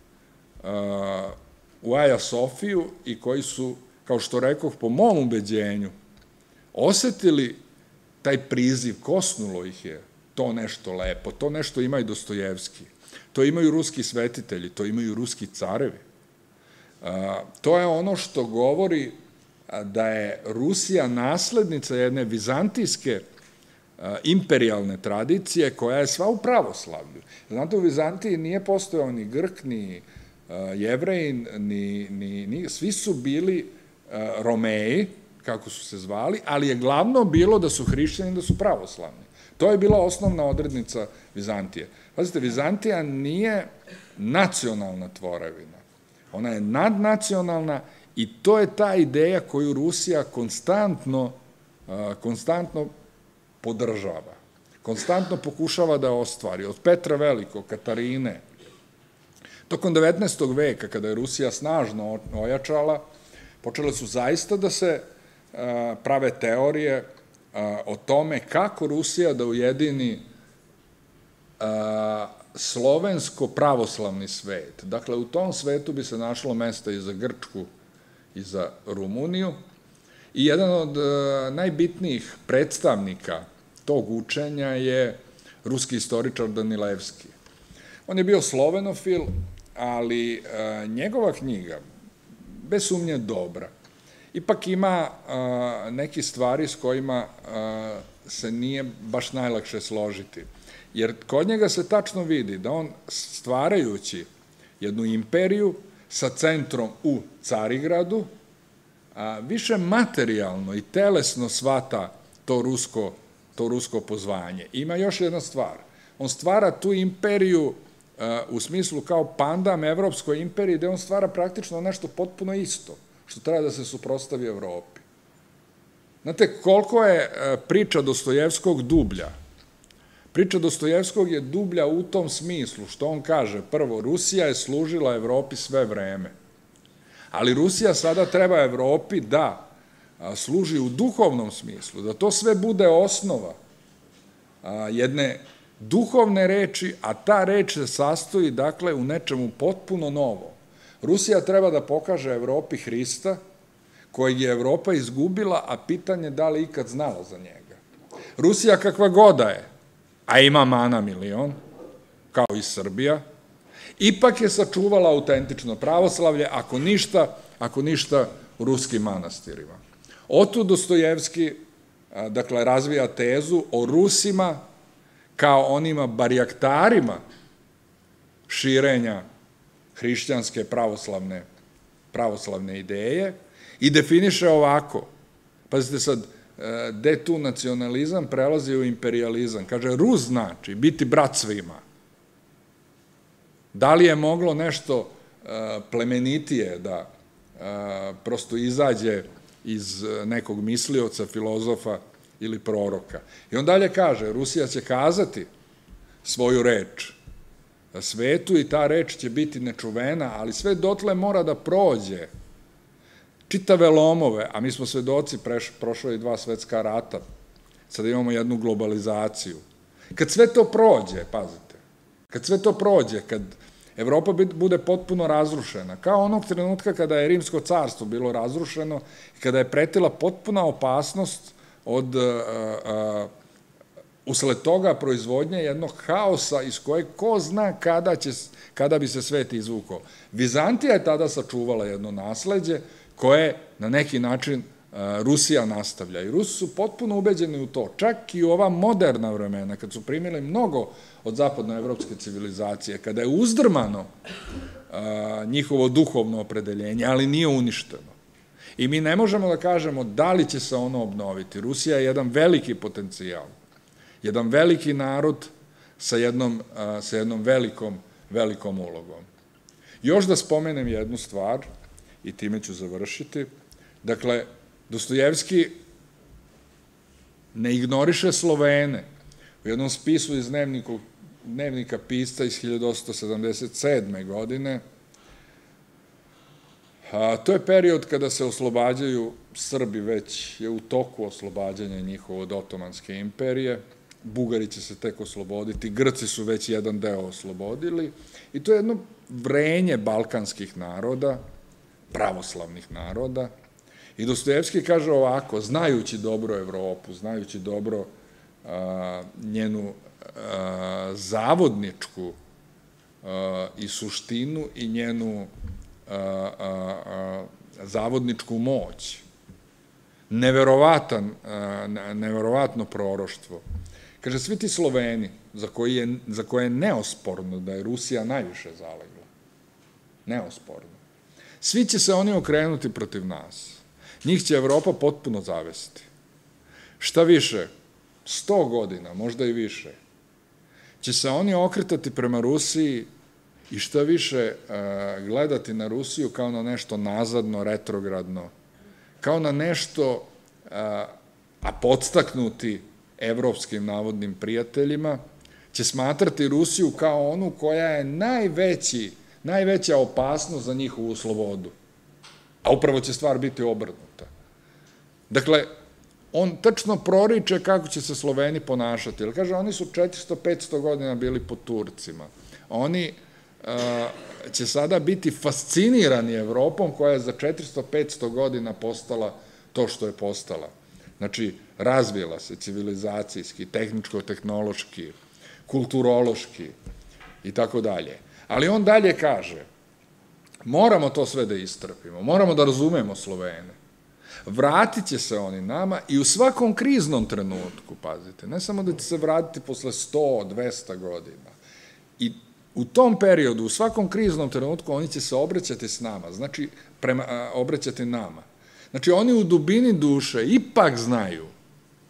Speaker 1: u Aja Sofiju i koji su, kao što rekoh, po mom ubeđenju, osetili taj priziv, kosnulo ih je to nešto lepo, to nešto ima i Dostojevski, to imaju ruski svetitelji, to imaju ruski carevi. To je ono što govori da je Rusija naslednica jedne vizantijske imperijalne tradicije koja je sva u pravoslavlju. Znate, u Vizantiji nije postojao ni Grk, ni Jevreji, ni, svi su bili Romeji, kako su se zvali, ali je glavno bilo da su hrišćani i da su pravoslavni. To je bila osnovna odrednica Vizantije. Pazite, Vizantija nije nacionalna tvorevina. Ona je nadnacionalna i to je ta ideja koju Rusija konstantno, konstantno podržava. Konstantno pokušava da ostvari. Od Petra Velikog, Katarine. Tokom devetnaestog veka, kada je Rusija snažno ojačala, počele su zaista da se prave teorije o tome kako Rusija da ujedini slovensko-pravoslavni svet. Dakle, u tom svetu bi se našlo mesta i za Grčku i za Rumuniju. I jedan od najbitnijih predstavnika tog učenja je ruski istoričar Danilevski. On je bio slovenofil, ali njegova knjiga, bez sumnje dobra, ipak ima neke stvari s kojima se nije baš najlakše složiti. Jer kod njega se tačno vidi da on, stvarajući jednu imperiju sa centrom u Carigradu, više materijalno i telesno shvata to rusko to rusko pozvanje. Ima još jedna stvar. On stvara tu imperiju u smislu kao pandam Evropskoj imperiji, gde on stvara praktično nešto potpuno isto, što treba da se suprotstavi Evropi. Znate, koliko je priča Dostojevskog dublja? Priča Dostojevskog je dublja u tom smislu, što on kaže, prvo, Rusija je služila Evropi sve vreme, ali Rusija sada treba Evropi da služi u duhovnom smislu, da to sve bude osnova jedne duhovne reči, a ta reč se sastoji, dakle, u nečemu potpuno novo. Rusija treba da pokaže Evropi Hrista, kojeg je Evropa izgubila, a pitanje da li ikad znala za njega. Rusija kakva god da je, a ima mana milion, kao i Srbija, ipak je sačuvala autentično pravoslavlje, ako ništa, ako ništa u ruskim manastirima. Otud Dostojevski, dakle, razvija tezu o Rusima kao onima barjaktarima širenja hrišćanske pravoslavne, pravoslavne ideje i definiše ovako, pazite sad, gde tu nacionalizam prelazi u imperializam. Kaže, Rus znači biti brat svima. Da li je moglo nešto plemenitije da prosto izađe iz nekog mislioca, filozofa ili proroka? I on dalje kaže, Rusija će kazati svoju reč svetu i ta reč će biti nečuvena, ali sve dotle mora da prođe čitave lomove, a mi smo svedoci, prošlo je dva svetska rata, sada imamo jednu globalizaciju. Kad sve to prođe, pazite, kad sve to prođe, kad Evropa bude potpuno razrušena, kao onog trenutka kada je Rimsko carstvo bilo razrušeno, kada je pretila potpuna opasnost od, usled toga proizvodnje jednog haosa iz kojeg ko zna kada, će, kada bi se svet izvukao. Vizantija je tada sačuvala jedno nasleđe koje na neki način Rusija nastavlja. I Rusi su potpuno ubeđeni u to, čak i u ova moderna vremena, kad su primili mnogo od zapadnoevropske civilizacije, kada je uzdrmano njihovo duhovno opredeljenje, ali nije uništeno. I mi ne možemo da kažemo da li će se ono obnoviti. Rusija je jedan veliki potencijal, jedan veliki narod sa jednom, sa jednom velikom, velikom ulogom. Još da spomenem jednu stvar, i time ću završiti. Dakle, Dostojevski ne ignoriše Slovene. U jednom spisu iz dnevnika pisca iz hiljadu osamsto sedamdeset sedme. godine, to je period kada se oslobađaju Srbi, već je u toku oslobađanja njihovo od Otomanske imperije, Bugari će se tek osloboditi, Grci su već jedan deo oslobodili, i to je jedno vrenje balkanskih naroda, pravoslavnih naroda. I Dostojevski kaže ovako, znajući dobro Evropu, znajući dobro njenu zavodničku i suštinu i njenu zavodničku moć, neverovatno proroštvo. Kaže, svi ti Sloveni, za koje je neosporno da je Rusija najviše zalegla, neosporno, svi će se oni okrenuti protiv nas. Njih će Evropa potpuno zavesti. Šta više, sto godina, možda i više, će se oni okretati prema Rusiji i šta više gledati na Rusiju kao na nešto nazadno, retrogradno, kao na nešto, a podstaknuti evropskim navodnim prijateljima, će smatrati Rusiju kao onu koja je najveći najveća opasnost za njihovu slobodu. A upravo će stvar biti obrnuta. Dakle, on tačno proriče kako će se Sloveni ponašati. Jer kaže, oni su četiristo do petsto godina bili pod Turcima. Oni će sada biti fascinirani Evropom koja je za četiristo do petsto godina postala to što je postala. Znači, razvijela se civilizacijski, tehničko-tehnološki, kulturološki i tako dalje. Ali on dalje kaže, moramo to sve da istrpimo, moramo da razumemo Slovene. Vratit će se oni nama i u svakom kriznom trenutku, pazite, ne samo da će se vratiti posle sto do dvesta godina. I u tom periodu, u svakom kriznom trenutku, oni će se obraćati s nama, znači obraćati nama. Znači, oni u dubini duše ipak znaju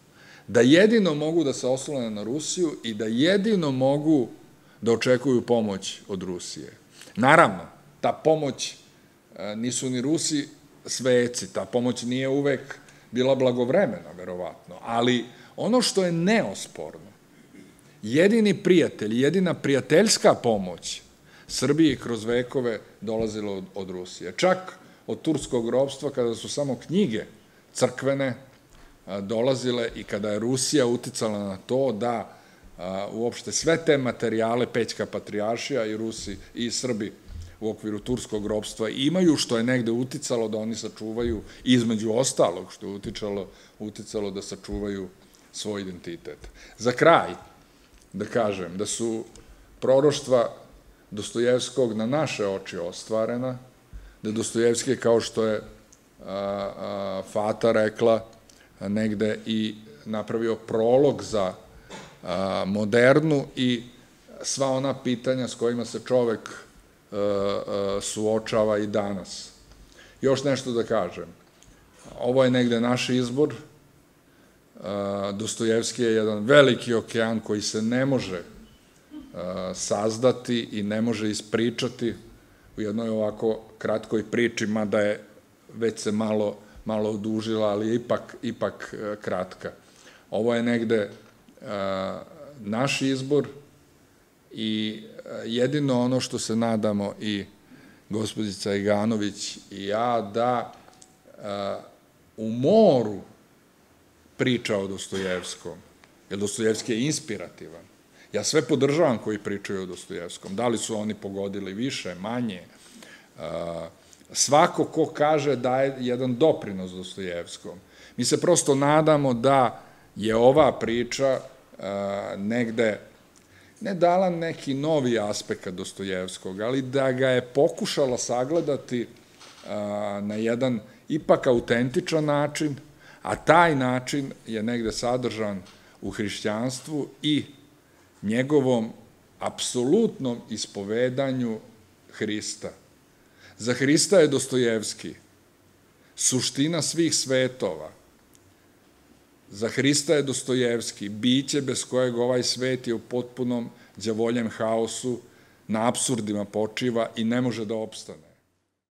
Speaker 1: da jedino mogu da se oslone na Rusiju i da jedino mogu da očekuju pomoć od Rusije. Naravno, ta pomoć nisu ni Rusi sveci, ta pomoć nije uvek bila blagovremena, verovatno, ali ono što je neosporno, jedini prijatelj, jedina prijateljska pomoć Srbiji kroz vekove dolazila od Rusije. Čak od turskog ropstva, kada su samo knjige crkvene dolazile i kada je Rusija uticala na to da uopšte sve te materijale, Pećka patrijaršija i Rusi i Srbi u okviru turskog ropstva imaju, što je negde uticalo da oni sačuvaju, između ostalog što je uticalo da sačuvaju svoj identitet. Za kraj, da kažem, da su proroštva Dostojevskog na naše oči ostvarena, da Dostojevski, kao što je Fata rekla, negde i napravio prolog za modernu i sva ona pitanja s kojima se čovek suočava i danas. Još nešto da kažem. Ovo je negde naš izbor. Dostojevski je jedan veliki okean koji se ne može sazdati i ne može ispričati u jednoj ovako kratkoj priči, mada je već se malo malo odužila, ali je ipak kratka. Ovo je negde naš izbor i jedino ono što se nadamo i gospođica Iganović i ja, da u moru priča o Dostojevskom, jer Dostojevski je inspirativan. Ja sve podržavam koji pričaju o Dostojevskom. Da li su oni pogodili više, manje? Svako ko kaže daje jedan doprinos Dostojevskom. Mi se prosto nadamo da je ova priča negde ne dala neki novi aspekt Dostojevskog, ali da ga je pokušala sagledati na jedan ipak autentičan način, a taj način je negde sadržan u hrišćanstvu i njegovom apsolutnom ispovedanju Hrista. Za Hrista je Dostojevski suština svih svetova. Za Hrista je Dostojevski biće bez kojeg ovaj svet je u potpunom đavoljem haosu, na apsurdima počiva i ne može da opstane.